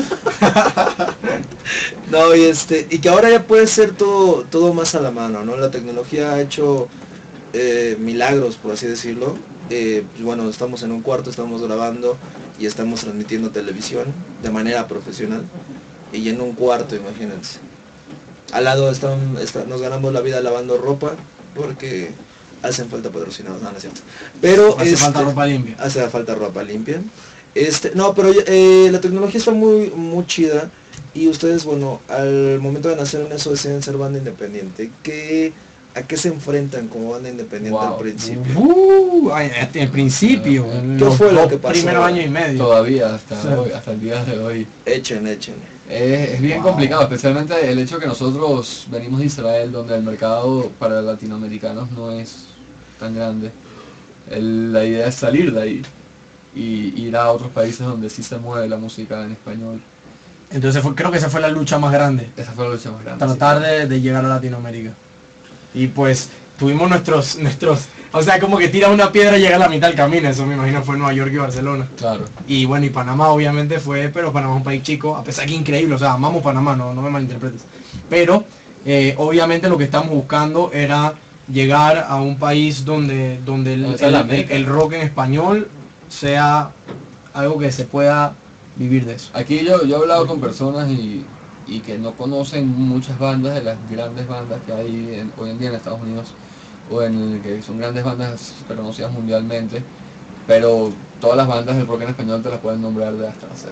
No, y este, y que ahora ya puede ser todo, todo más a la mano, ¿no? La tecnología ha hecho eh, milagros, por así decirlo. Eh, pues bueno, estamos en un cuarto, estamos grabando y estamos transmitiendo televisión de manera profesional. Y en un cuarto, imagínense. Al lado están, está- nos ganamos la vida lavando ropa porque hacen falta patrocinados, no, no es cierto. Pero Hace falta este, ropa limpia. hace falta ropa limpia. Este, no, pero eh, la tecnología está muy, muy chida y ustedes, bueno, al momento de nacer en eso deciden ser banda independiente. ¿Qué, ¿A qué se enfrentan como banda independiente Wow. al principio? Uh, ay, hasta el principio. en ¿Qué los fue lo dos que pasó? primeros años y medio. Todavía, hasta Sí. hoy, hasta el día de hoy. Echen, echen. Es, es bien Wow. complicado, especialmente el hecho que nosotros venimos de Israel, donde el mercado para latinoamericanos no es tan grande. El- la idea es salir de ahí y ir a otros países donde sí se mueve la música en español. Entonces fue, creo que esa fue la lucha más grande. Esa fue la lucha más grande. Tratar sí. de, de llegar a Latinoamérica. Y pues tuvimos nuestros, nuestros, o sea, como que tira una piedra y llega a la mitad del camino. Eso me imagino fue Nueva York y Barcelona. Claro. Y bueno, y Panamá obviamente fue, pero Panamá es un país chico, a pesar que increíble, o sea, amamos Panamá, no, no me malinterpretes. Pero eh, obviamente lo que estamos buscando era llegar a un país donde, donde el, Donde está la el- meca. el rock en español sea algo que se pueda vivir de eso. Aquí yo, yo he hablado con personas y, y que no conocen muchas bandas de las grandes bandas que hay en- hoy en día en Estados Unidos, o en que son grandes bandas reconocidas mundialmente, pero todas las bandas del rock en español te las pueden nombrar de hasta la Z.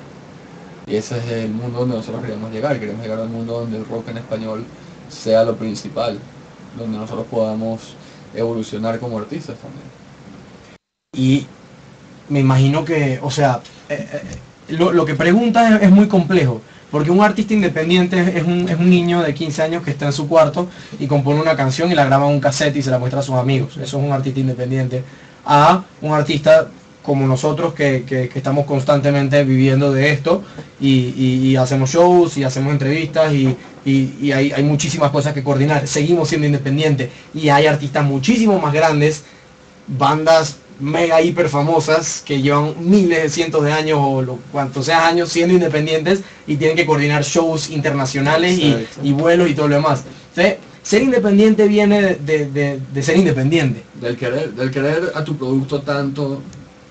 Y ese es el mundo donde nosotros queremos llegar, queremos llegar al mundo donde el rock en español sea lo principal, donde nosotros podamos evolucionar como artistas también. Y me imagino que, o sea, eh, eh, lo, lo que preguntas es, es muy complejo, porque un artista independiente es- es un, es un niño de quince años que está en su cuarto y compone una canción y la graba en un cassette y se la muestra a sus amigos. Eso es un artista independiente. A un artista como nosotros que, que- que estamos constantemente viviendo de esto y, y- y hacemos shows y hacemos entrevistas y, y- y hay, hay muchísimas cosas que coordinar. Seguimos siendo independientes y hay artistas muchísimo más grandes, bandas mega hiper famosas que llevan miles de cientos de años o lo cuantos sean años siendo independientes y tienen que coordinar shows internacionales y, Exacto. y vuelos y todo lo demás. Entonces, ser independiente viene de, de- de- de ser independiente. Del querer, del querer a tu producto tanto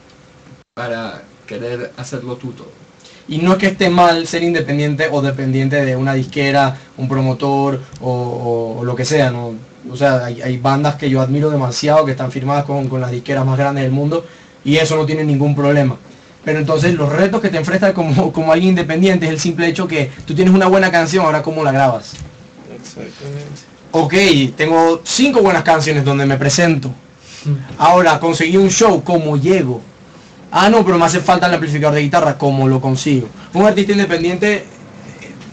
para querer hacerlo tú todo. Y no es que esté mal ser independiente o dependiente de una disquera, un promotor o, o- o lo que sea, ¿no? O sea, hay, hay bandas que yo admiro demasiado que están firmadas con, con las disqueras más grandes del mundo y eso no tiene ningún problema. Pero entonces los retos que te enfrentas como, como alguien independiente es el simple hecho que tú tienes una buena canción, ahora cómo la grabas. Exactamente. Ok, tengo cinco buenas canciones donde me presento. Ahora conseguí un show, ¿cómo llego? Ah, no, pero me hace falta el amplificador de guitarra, ¿cómo lo consigo? Un artista independiente eh,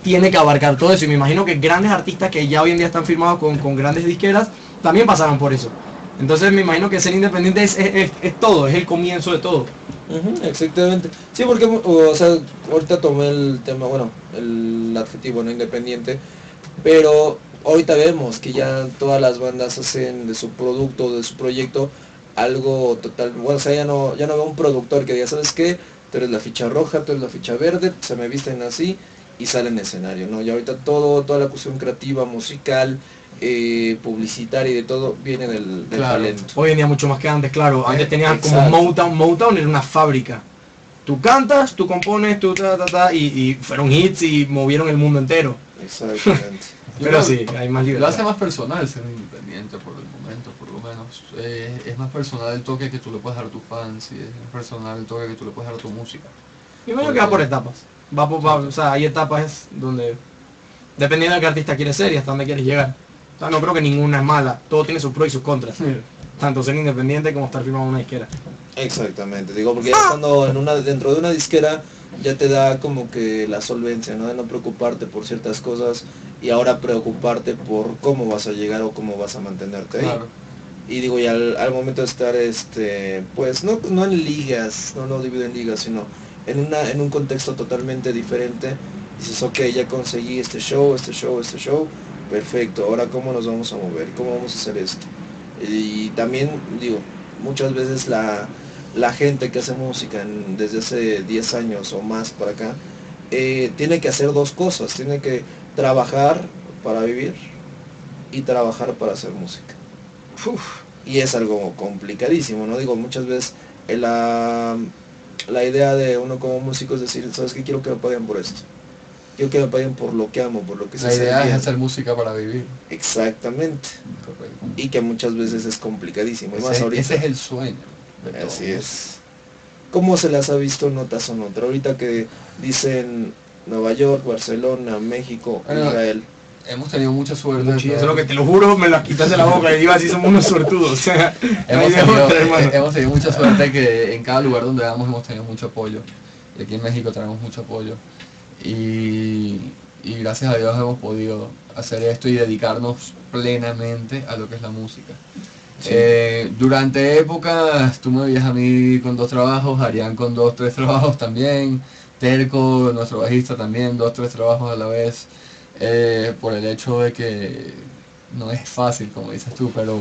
tiene que abarcar todo eso. Y me imagino que grandes artistas que ya hoy en día están firmados con, con grandes disqueras también pasaron por eso. Entonces me imagino que ser independiente es, es, es, es todo, es el comienzo de todo. Uh-huh, exactamente. Sí, porque, o sea, ahorita tomé el tema, bueno, el adjetivo no independiente, pero ahorita vemos que ya todas las bandas hacen de su producto, de su proyecto, algo total, bueno, o sea, ya no, ya no veo un productor que diga, ¿sabes qué? Tú eres la ficha roja, tú eres la ficha verde, se me visten así y sale en escenario, ¿no? Y ahorita todo, toda la cuestión creativa, musical, eh, publicitaria y de todo viene del, del Claro. talento. Hoy en día mucho más que antes, claro. Antes Eh, tenías como exacto. Motown. Motown era una fábrica. Tú cantas, tú compones, tú ta ta ta y, y fueron hits y movieron el mundo entero. Exactamente. Pero sí, hay más Lo libertad. hace más personal ser independiente por el momento, por lo menos. Eh, es más personal el toque que tú le puedes dar a tus fans y es más personal el toque que tú le puedes dar a tu música. Y bueno, que va por etapas. Va por, va- o sea, hay etapas donde, dependiendo de qué artista quieres ser y hasta dónde quieres llegar. O sea, no creo que ninguna es mala. Todo tiene sus pros y sus contras. Tanto ser independiente como estar firmado en una disquera. Exactamente, digo, porque ya estando en una, dentro de una disquera ya te da como que la solvencia, ¿no? De no preocuparte por ciertas cosas y ahora preocuparte por cómo vas a llegar o cómo vas a mantenerte ahí. Claro. Y digo, y al, al momento de estar, este, pues no, no en ligas, no lo divido en ligas, sino en, una, en un contexto totalmente diferente, dices, ok, ya conseguí este show, este show, este show, perfecto, ahora cómo nos vamos a mover, cómo vamos a hacer esto. Y también, digo, muchas veces la, la gente que hace música en- desde hace diez años o más para acá, eh, tiene que hacer dos cosas, tiene que trabajar para vivir y trabajar para hacer música. Uf, Y es algo complicadísimo, ¿no? Digo, muchas veces eh, la, la idea de uno como músico es decir, ¿sabes qué? Quiero que me paguen por esto. Quiero que me paguen por lo que amo, por lo que sé La hacer idea es bien. hacer música para vivir. Exactamente. Correcto. Y que muchas veces es complicadísimo. Y más Ese, ahorita. ese es el sueño. de Así todos. es. ¿Cómo se las ha visto notas o otra? Ahorita que dicen Nueva York, Barcelona, México, Bueno, Israel. Hemos tenido mucha suerte. eso es lo que te lo juro, me las quitas de la boca y digo así somos unos suertudos. O sea, no hay hemos, de tenido, otra, hermano. hemos tenido mucha suerte que en cada lugar donde vamos hemos tenido mucho apoyo. Y aquí en México tenemos mucho apoyo. Y, y gracias a Dios hemos podido hacer esto y dedicarnos plenamente a lo que es la música. Sí. Eh, durante épocas tú me veías a mí con dos trabajos, Arián con dos, tres trabajos también, Terco, nuestro bajista también, dos, tres trabajos a la vez, eh, por el hecho de que no es fácil, como dices tú, pero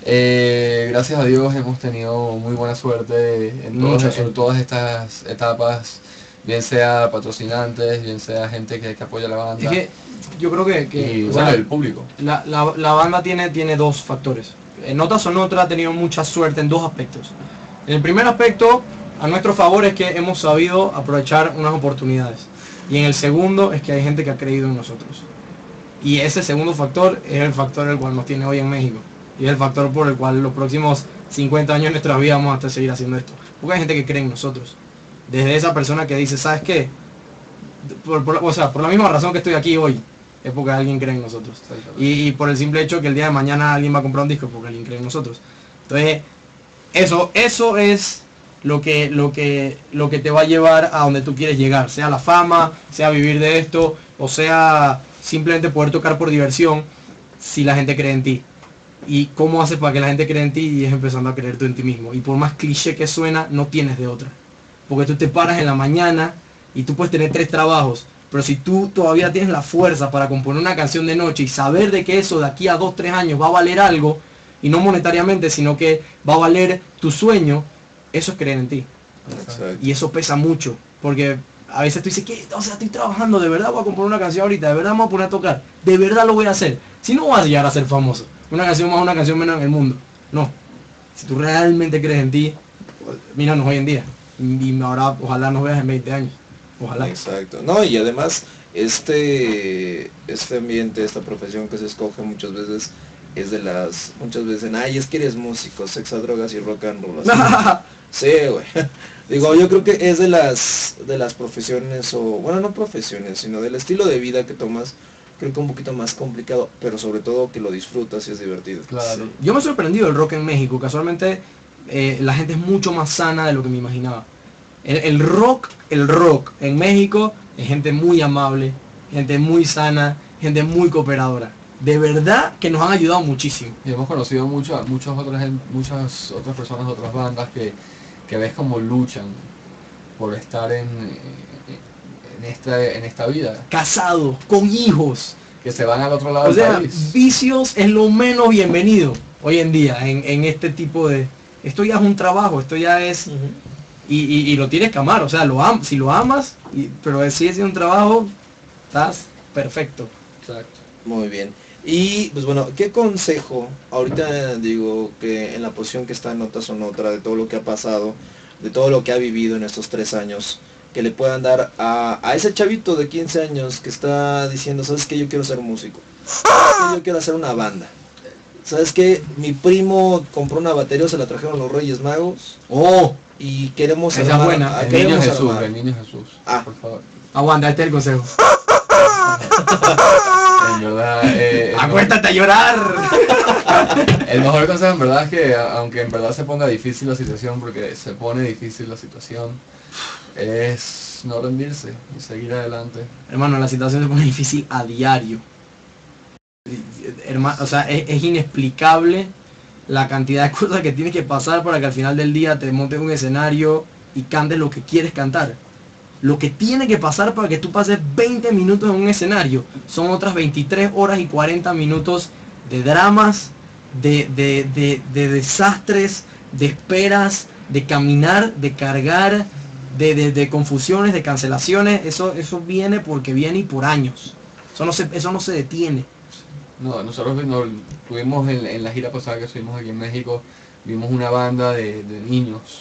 eh, gracias a Dios hemos tenido muy buena suerte en, todos- Mucha en suerte. todas estas etapas, bien sea patrocinantes, bien sea gente que, que apoya la banda Es que yo creo que, que, y o bueno, sea, el público. la, la, la banda tiene, tiene dos factores. En Notas Son Otra ha tenido mucha suerte en dos aspectos. El primer aspecto, a nuestro favor, es que hemos sabido aprovechar unas oportunidades. Y en el segundo es que hay gente que ha creído en nosotros. Y ese segundo factor es el factor el cual nos tiene hoy en México. Y es el factor por el cual los próximos cincuenta años de nuestra vida vamos a estar seguir haciendo esto. Porque hay gente que cree en nosotros. Desde esa persona que dice, ¿sabes qué? Por, por- o sea, por la misma razón que estoy aquí hoy, es porque alguien cree en nosotros. Y, y por el simple hecho que el día de mañana alguien va a comprar un disco, es porque alguien cree en nosotros. Entonces, eso, eso es lo que, lo que, lo que te va a llevar a donde tú quieres llegar. Sea la fama, sea vivir de esto, o sea simplemente poder tocar por diversión, si la gente cree en ti. Y cómo haces para que la gente cree en ti, y es empezando a creer tú en ti mismo. Y por más cliché que suena, no tienes de otra. Porque tú te paras en la mañana y tú puedes tener tres trabajos, pero si tú todavía tienes la fuerza para componer una canción de noche y saber de que eso de aquí a dos, tres años va a valer algo, y no monetariamente, sino que va a valer tu sueño, eso es creer en ti. Exacto. Y eso pesa mucho, porque a veces tú dices, ¿qué? O sea, estoy trabajando, de verdad voy a componer una canción ahorita, de verdad me voy a poner a tocar, de verdad lo voy a hacer. Si no vas a llegar a ser famoso, una canción más, una canción menos en el mundo. No. Si tú realmente crees en ti, pues, míranos hoy en día. Y, y ahora ojalá nos veas en veinte años. Ojalá. Exacto. No, y además este este ambiente, esta profesión que se escoge muchas veces es de las, muchas veces dicen, ay, es que eres músico, sexo, drogas y rock and roll. Así. Sí, güey. Digo, yo creo que es de las de las profesiones, o bueno, no profesiones, sino del estilo de vida que tomas, creo que un poquito más complicado, pero sobre todo que lo disfrutas y es divertido. Claro. Yo me he sorprendido del rock en México. Casualmente eh, la gente es mucho más sana de lo que me imaginaba. El, el rock, el rock en México es gente muy amable, gente muy sana, gente muy cooperadora. De verdad que nos han ayudado muchísimo. Y hemos conocido mucho, a muchas otras, gen- muchas otras personas de otras bandas que, que ves como luchan por estar en, en, esta, en esta vida, Casados, con hijos. que se van al otro lado O del sea, país. vicios es lo menos bienvenido hoy en día en, en este tipo de... Esto ya es un trabajo, esto ya es... Ujú. Y, y, y lo tienes que amar, o sea, lo am, si lo amas, y, pero sigue siendo un trabajo, estás perfecto. Exacto. Muy bien. Y pues bueno, ¿qué consejo, ahorita digo que en la posición que está en Notas Son Otra, de todo lo que ha pasado, de todo lo que ha vivido en estos tres años, que le puedan dar a, a ese chavito de quince años que está diciendo, ¿sabes qué? Yo quiero ser músico. ¿Sabes qué? Yo quiero hacer una banda. ¿Sabes qué? Mi primo compró una batería, se la trajeron los Reyes Magos Oh, y queremos Esa es armar- buena. ah, El niño queremos Jesús, armar. el niño Jesús. Ah. Por favor. aguanta, este es el consejo. En verdad, eh, el, Acuéstate a llorar. mejor, el mejor consejo en verdad es que, a- aunque en verdad se ponga difícil la situación, porque se pone difícil la situación, es no rendirse y seguir adelante. Hermano, la situación se pone difícil a diario. Hermano, o sea, es, es inexplicable la cantidad de cosas que tienes que pasar para que al final del día te montes un escenario y cantes lo que quieres cantar. Lo que tiene que pasar para que tú pases veinte minutos en un escenario son otras veintitrés horas y cuarenta minutos de dramas, de, de, de, de desastres, de esperas, de caminar, de cargar, de, de, de confusiones, de cancelaciones. Eso, eso viene porque viene y por años. Eso no se, eso no se detiene. No, nosotros no, tuvimos en, en la gira pasada que estuvimos aquí en México, vimos una banda de, de niños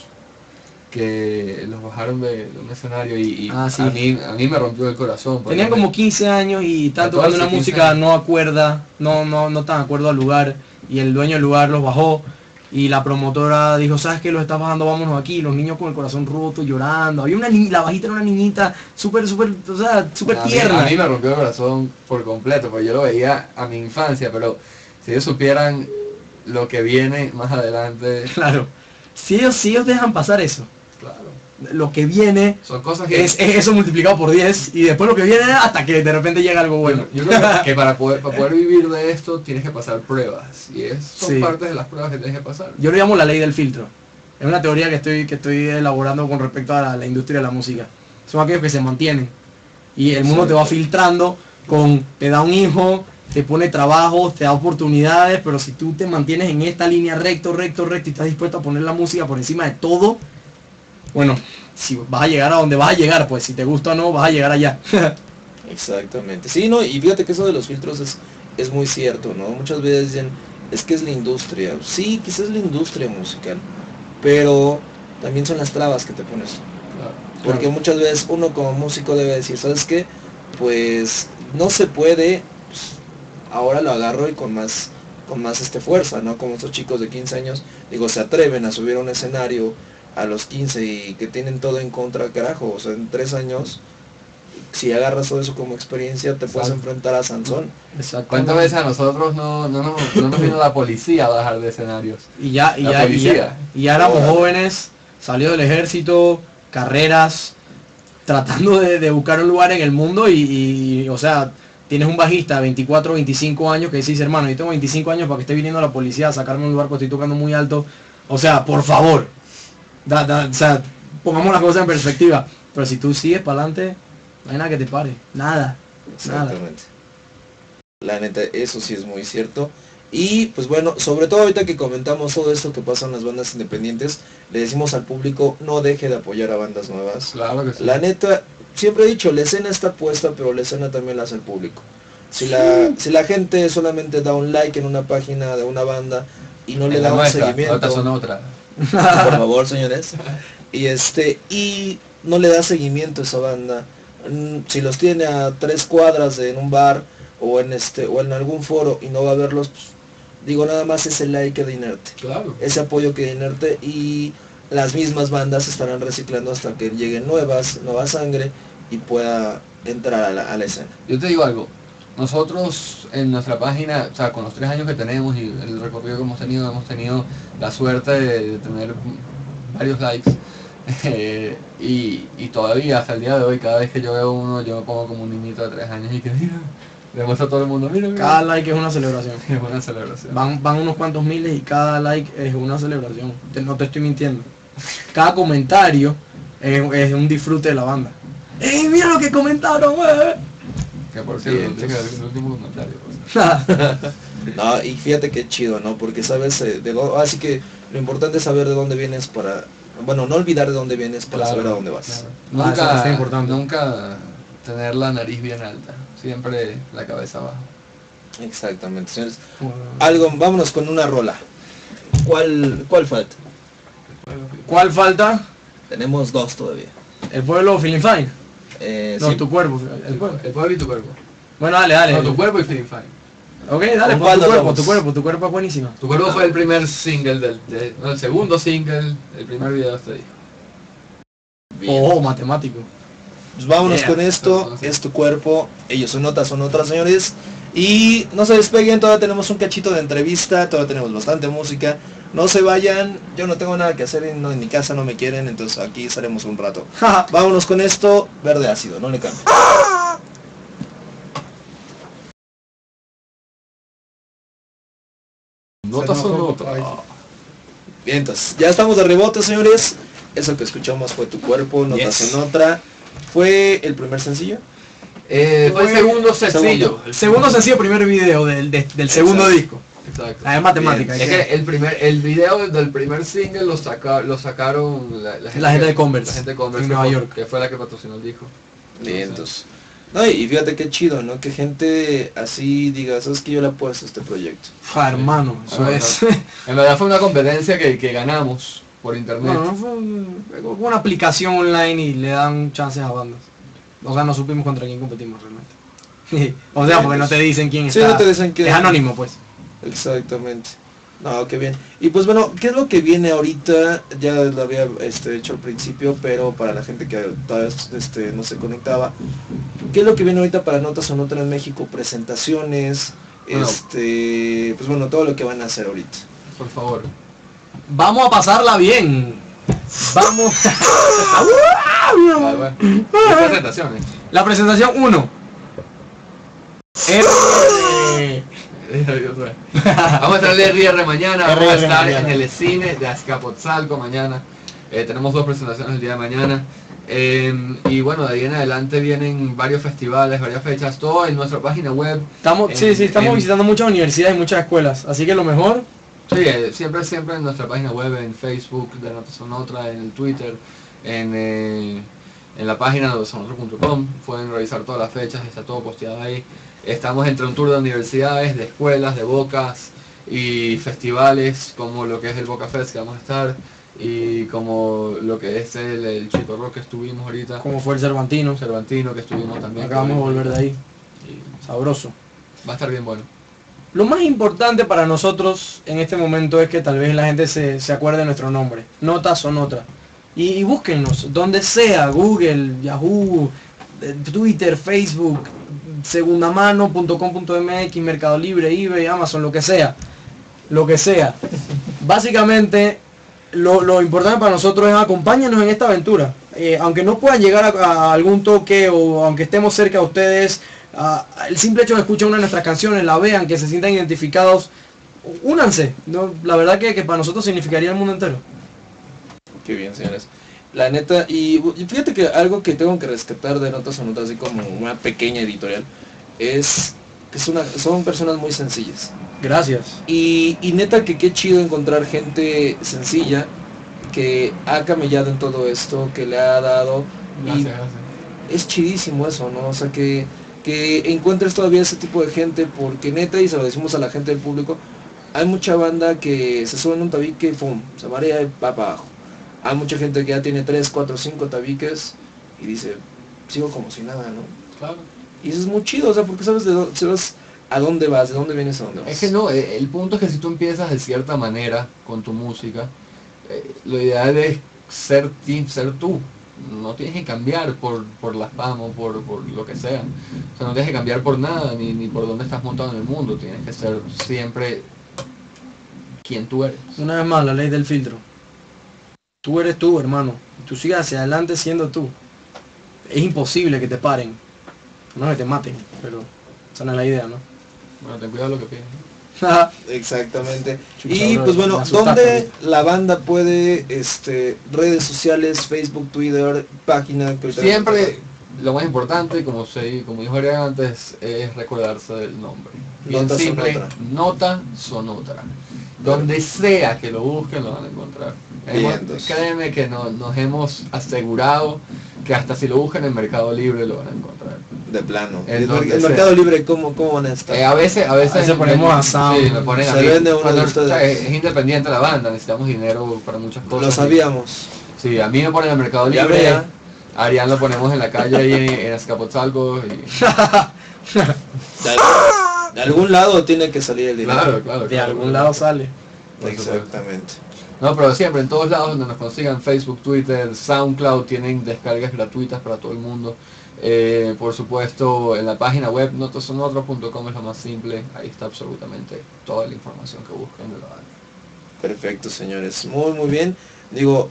que los bajaron de, de un escenario y, y Ah, sí. a, mí, a mí me rompió el corazón. porque Tenían como quince años y estaban tocando una catorce, quince música años. no acuerda, no, no, no tan acuerdo al lugar, y el dueño del lugar los bajó y la promotora dijo, ¿sabes qué? Los estás bajando, vámonos aquí. Los niños con el corazón roto, llorando. Había una niña, la bajita era una niñita súper, súper, o sea, súper a mí, tierna. a mí me rompió el corazón por completo, porque yo lo veía a mi infancia, pero si ellos supieran lo que viene más adelante, Claro. Si ellos, si ellos dejan pasar eso, claro, lo que viene son cosas que... es, es eso multiplicado por diez y después lo que viene hasta que de repente llega algo bueno. Yo, yo creo que, que para poder para poder vivir de esto tienes que pasar pruebas y es, son Sí. partes de las pruebas que tienes que pasar. Yo lo llamo la ley del filtro. Es una teoría que estoy, que estoy elaborando con respecto a la, la industria de la música. Son aquellos que se mantienen. Y el mundo Sí. te va filtrando con, te da un hijo, te pone trabajo, te da oportunidades, pero si tú te mantienes en esta línea recto, recto, recto y estás dispuesto a poner la música por encima de todo, bueno, si vas a llegar a donde vas a llegar, pues si te gusta o no, vas a llegar allá. Exactamente. Sí, no, y fíjate que eso de los filtros es, es muy cierto, ¿no? Muchas veces dicen, es que es la industria. Sí, quizás es la industria musical, pero también son las trabas que te pones. Claro. Porque Claro. muchas veces uno como músico debe decir, ¿sabes qué? Pues no se puede, pues, ahora lo agarro y con más con más este fuerza, ¿no? Como estos chicos de quince años, digo, se atreven a subir a un escenario a los quince y que tienen todo en contra, carajo, o sea, en tres años, si agarras todo eso como experiencia, te puedes Exacto. enfrentar a Sansón. Exacto. ¿Cuántas veces a nosotros no, no, nos, no nos vino la policía a bajar de escenarios? Y ya, y La ya, y policía. ya, y ya éramos Órale. jóvenes, salió del ejército, carreras, tratando de, de buscar un lugar en el mundo y, y, o sea, tienes un bajista de veinticuatro, veinticinco años que dice, hermano, yo tengo veinticinco años para que esté viniendo la policía a sacarme un lugar porque estoy tocando muy alto. O sea, por favor, da, da, o sea, pongamos las cosas en perspectiva. Pero si tú sigues para adelante, no hay nada que te pare, nada, nada. Exactamente. La neta, eso sí es muy cierto. Y pues bueno, sobre todo ahorita que comentamos todo esto que pasa en las bandas independientes, le decimos al público, no deje de apoyar a bandas nuevas. Claro que sí. La neta, siempre he dicho, la escena está puesta, pero la escena también la hace el público. Si la, si la gente solamente da un like en una página de una banda y no le En da la un nuestra, seguimiento, otras son otras. por favor, señores, y este, y no le da seguimiento a esa banda, mm, si los tiene a tres cuadras de, en un bar o en este o en algún foro y no va a verlos, pues, digo, nada más ese like de inerte, Claro. ese apoyo que inerte, y las mismas bandas estarán reciclando hasta que lleguen nuevas, nueva sangre y pueda entrar a la, a la escena. Yo te digo algo, nosotros en nuestra página, o sea, con los tres años que tenemos y el recorrido que hemos tenido, hemos tenido la suerte de, de tener varios likes. Eh, y, y todavía hasta el día de hoy, cada vez que yo veo uno, yo me pongo como un niñito de tres años y que mira, le muestro a todo el mundo, mira, mira. Cada like es una celebración. Es una celebración. Van, van unos cuantos miles y cada like es una celebración. Te- no te estoy mintiendo. Cada comentario es, es un disfrute de la banda. ¡Ey, mira lo que comentaron, wey! Que por cierto, Bien, checa entonces- el último comentario. Pues. No, y fíjate qué chido, ¿no? Porque sabes eh, de dónde, así que lo importante es saber de dónde vienes para, bueno, no olvidar de dónde vienes para Claro, saber a dónde vas. claro. Ah, Nunca, eso está importante. nunca tener la nariz bien alta, siempre la cabeza abajo. Exactamente, señores. Algo, vámonos con una rola. ¿Cuál, cuál falta? ¿Cuál falta? Tenemos dos todavía. El pueblo Feeling Fine. Eh, No, sí. tu cuerpo. El pueblo. El pueblo y tu cuerpo. Bueno, dale, dale. No, tu cuerpo y Feeling Fine. Ok, dale, ¿Con pon cuál tu nos cuerpo, vamos? tu cuerpo, tu cuerpo es buenísimo. Tu cuerpo fue el primer single del, de- no, el segundo single, el primer video de este disco. Bien. Oh, matemático. Pues vámonos Yeah. con esto, es tu cuerpo, ellos son notas, son otras, señores. Y no se despeguen, todavía tenemos un cachito de entrevista, todavía tenemos bastante música. No se vayan, yo no tengo nada que hacer, en, no, en mi casa no me quieren, entonces aquí estaremos un rato. Vámonos con esto, verde ácido, no le cambien. Notas son notas. Bien, entonces, ya estamos de rebote, señores. Eso que escuchamos fue Tu Cuerpo, Notas Yes. en Otra. Fue el primer sencillo. Eh, fue el Fue- segundo sencillo. El segundo sencillo, primer video del, de- del segundo Exacto. disco. Exacto. Ah, es matemática. Es hay que el primer, el video del primer single lo, saca, lo sacaron la, La gente que- de Converse, la gente de Converse en que Nueva fue- York. que fue la que patrocinó el disco. Bien, entonces. No, y fíjate qué chido, ¿no? Que gente así diga, ¿sabes que yo le apuesto a este proyecto? Ja, hermano, eso Ah, es. En verdad fue una competencia que, que ganamos por internet. No, no fue un- fue una aplicación online y le dan chances a bandas. O sea, no supimos contra quién competimos realmente. O sea, porque no te dicen quién Sí, está. no te dicen quién. Es anónimo, pues. Exactamente. No, qué bien. Y pues bueno, ¿qué es lo que viene ahorita? Ya lo había este, hecho al principio, pero para la gente que todavía este, no se conectaba. ¿Qué es lo que viene ahorita para Notas o Notas en México? Presentaciones, Bueno. este, pues bueno, todo lo que van a hacer ahorita. Por favor. Vamos a pasarla bien. Vamos. Vale, bueno. ¿Qué presentaciones? La presentación uno. Vamos a estar el R R mañana, vamos a R R estar mañana. en el cine de Azcapotzalco mañana. Eh, tenemos dos presentaciones el día de mañana. Eh, y bueno, de ahí en adelante vienen varios festivales, varias fechas, todo en nuestra página web. Estamos, En- sí, sí, estamos en- visitando muchas universidades y muchas escuelas. Así que lo mejor, Sí, eh, siempre, siempre en nuestra página web, en Facebook de Notas Son Otra, en el Twitter, en, eh, en la página de sonotra punto com. Pueden revisar todas las fechas, está todo posteado ahí. Estamos entre un tour de universidades, de escuelas, de bocas y festivales como lo que es el Boca Fest que vamos a estar y como lo que es el, el Chico Rock que estuvimos ahorita, como fue el Cervantino, Cervantino que estuvimos también. acabamos de volver de ahí. Y Sabroso. va a estar bien bueno. Lo más importante para nosotros en este momento es que tal vez la gente se, se acuerde de nuestro nombre. Notas son otras. Y, y búsquennos, donde sea, Google, Yahoo, eh, Twitter, Facebook, segundamano punto com punto m x, Mercado Libre, eBay, Amazon, lo que sea. Lo que sea. Básicamente, lo, lo importante para nosotros es acompáñenos en esta aventura. Eh, aunque no puedan llegar a, a algún toque o aunque estemos cerca de ustedes, ah, el simple hecho de escuchar una de nuestras canciones, la vean, que se sientan identificados, únanse. ¿No? La verdad que, que para nosotros significaría el mundo entero. Qué bien, señores. La neta, y y fíjate que algo que tengo que rescatar de Notas o Notas, así como una pequeña editorial, es que es una, son personas muy sencillas. Gracias. Y, y neta que qué chido encontrar gente sencilla que ha camellado en todo esto, que le ha dado. Y Gracias, gracias. es chidísimo eso, ¿no? O sea, que, que encuentres todavía ese tipo de gente, porque neta, y se lo decimos a la gente del público, hay mucha banda que se sube en un tabique y ¡pum! Se marea y va para abajo. Hay mucha gente que ya tiene tres, cuatro, cinco tabiques y dice, sigo como si nada, ¿no? Claro. Y eso es muy chido, o sea, porque sabes de dónde, sabes a dónde vas, de dónde vienes, a dónde vas. Es que no, eh, el punto es que si tú empiezas de cierta manera con tu música, eh, lo ideal es ser ti, ser tú. No tienes que cambiar por, por la fama o por, por lo que sea. O sea, no tienes que cambiar por nada, ni, ni por dónde estás montado en el mundo. Tienes que ser siempre quien tú eres. Una vez más, la ley del filtro. tú eres tú, hermano. Tú sigas hacia adelante siendo tú. Es imposible que te paren. No que te maten, pero esa no es la idea, ¿no? Bueno, ten cuidado lo que piensas. Exactamente. Chucha, Y bro, pues bueno, me asustaste, ¿dónde la banda puede, este, redes sociales, Facebook, Twitter, página? Que ahorita- Siempre lo más importante, como se, como dijo Arián antes, es recordarse del nombre. Bien Nota simple, Sonotra. Nota Sonotra. Donde sea que lo busquen lo van a encontrar. Bien, Hemos- entonces. créeme que no- nos hemos asegurado que hasta si lo buscan en Mercado Libre lo van a encontrar. De plano. En El, donde el sea. Mercado Libre, ¿cómo, cómo van a estar? Eh, a veces, a veces, A veces ponemos a Sound. Sí, me ponen a Se mí. vende uno Cuando- de ustedes. o sea, es, es independiente la banda, necesitamos dinero para muchas cosas. Lo sabíamos. Sí, a mí me ponen en Mercado Ya Libre. vea. A Arián lo ponemos en la calle ahí en, en Azcapotzalco y... De, de algún lado tiene que salir el dinero. Claro, claro. De claro. algún lado sale. Por supuesto. Exactamente. No, pero siempre, en todos lados donde nos consigan, Facebook, Twitter, SoundCloud, tienen descargas gratuitas para todo el mundo. Eh, por supuesto, en la página web notasonotra punto com es lo más simple. Ahí está absolutamente toda la información que busquen de la banda. Perfecto, señores. Muy, muy bien. Digo,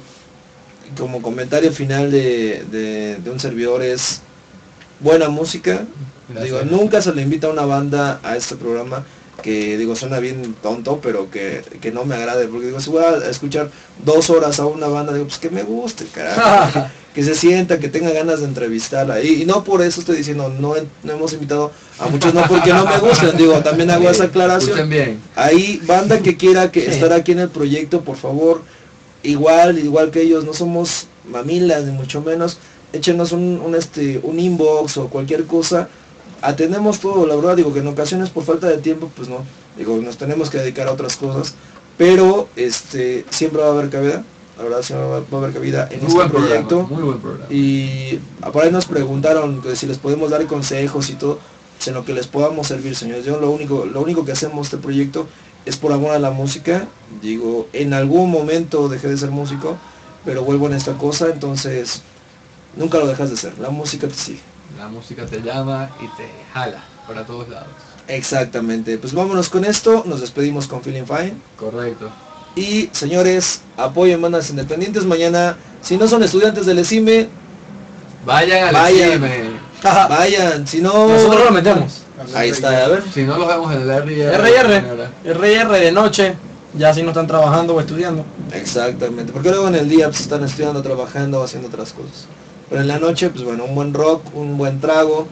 como comentario final de, de, de un servidor es buena música. Gracias. Digo, nunca se le invita a una banda a este programa que, digo, suena bien tonto, pero que, que no me agrade, porque digo, si voy a escuchar dos horas a una banda, digo, pues que me guste, carajo, que, que se sienta, que tenga ganas de entrevistarla, y, y no por eso estoy diciendo, no, he- no hemos invitado a muchos, no porque no me gusten, digo, también hago esa Escuchen aclaración. bien. Ahí, banda que quiera que Sí. estar aquí en el proyecto, por favor, igual, igual que ellos, no somos mamilas, ni mucho menos, échenos un, un, este, un inbox o cualquier cosa. Atendemos todo, la verdad, digo que en ocasiones por falta de tiempo, pues no, digo, nos tenemos que dedicar a otras cosas, pero este siempre va a haber cabida, la verdad siempre va a haber cabida en Muy este buen proyecto. programa, muy buen programa. Y por ahí nos preguntaron que si les podemos dar consejos y todo, pues en lo que les podamos servir, señores. Yo lo único, lo único que hacemos este proyecto es por amor a la música. Digo, en algún momento dejé de ser músico, pero vuelvo en esta cosa, entonces nunca lo dejas de ser, la música te sigue. La música te llama y te jala para todos lados. Exactamente, pues vámonos con esto, nos despedimos con Feeling Fine. Correcto. Y señores, apoyen bandas independientes. Mañana, si no son estudiantes del ESIME, Vayan al Vayan. Exime. vayan, si no... Nosotros lo metemos. Ahí está, a ver. Si no los vemos en el R y R. R y R. R y R de noche. Ya si no están trabajando o estudiando. Exactamente, porque luego en el día pues, están estudiando, trabajando o haciendo otras cosas. Pero en la noche, pues bueno, un buen rock, un buen trago.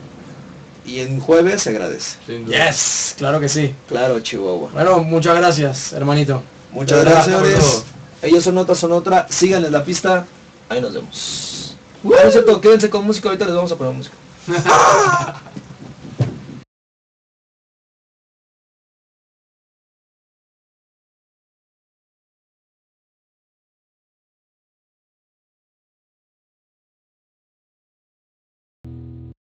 Y en jueves se agradece. Sin duda. Yes, claro que sí. Claro, Chihuahua. Bueno, muchas gracias, hermanito. Muchas De gracias, verdad, por señores. todo. Ellos son otra, son otra. Síganles la pista. Ahí nos vemos. Ah, no es cierto, quédense con música. Ahorita les vamos a poner música.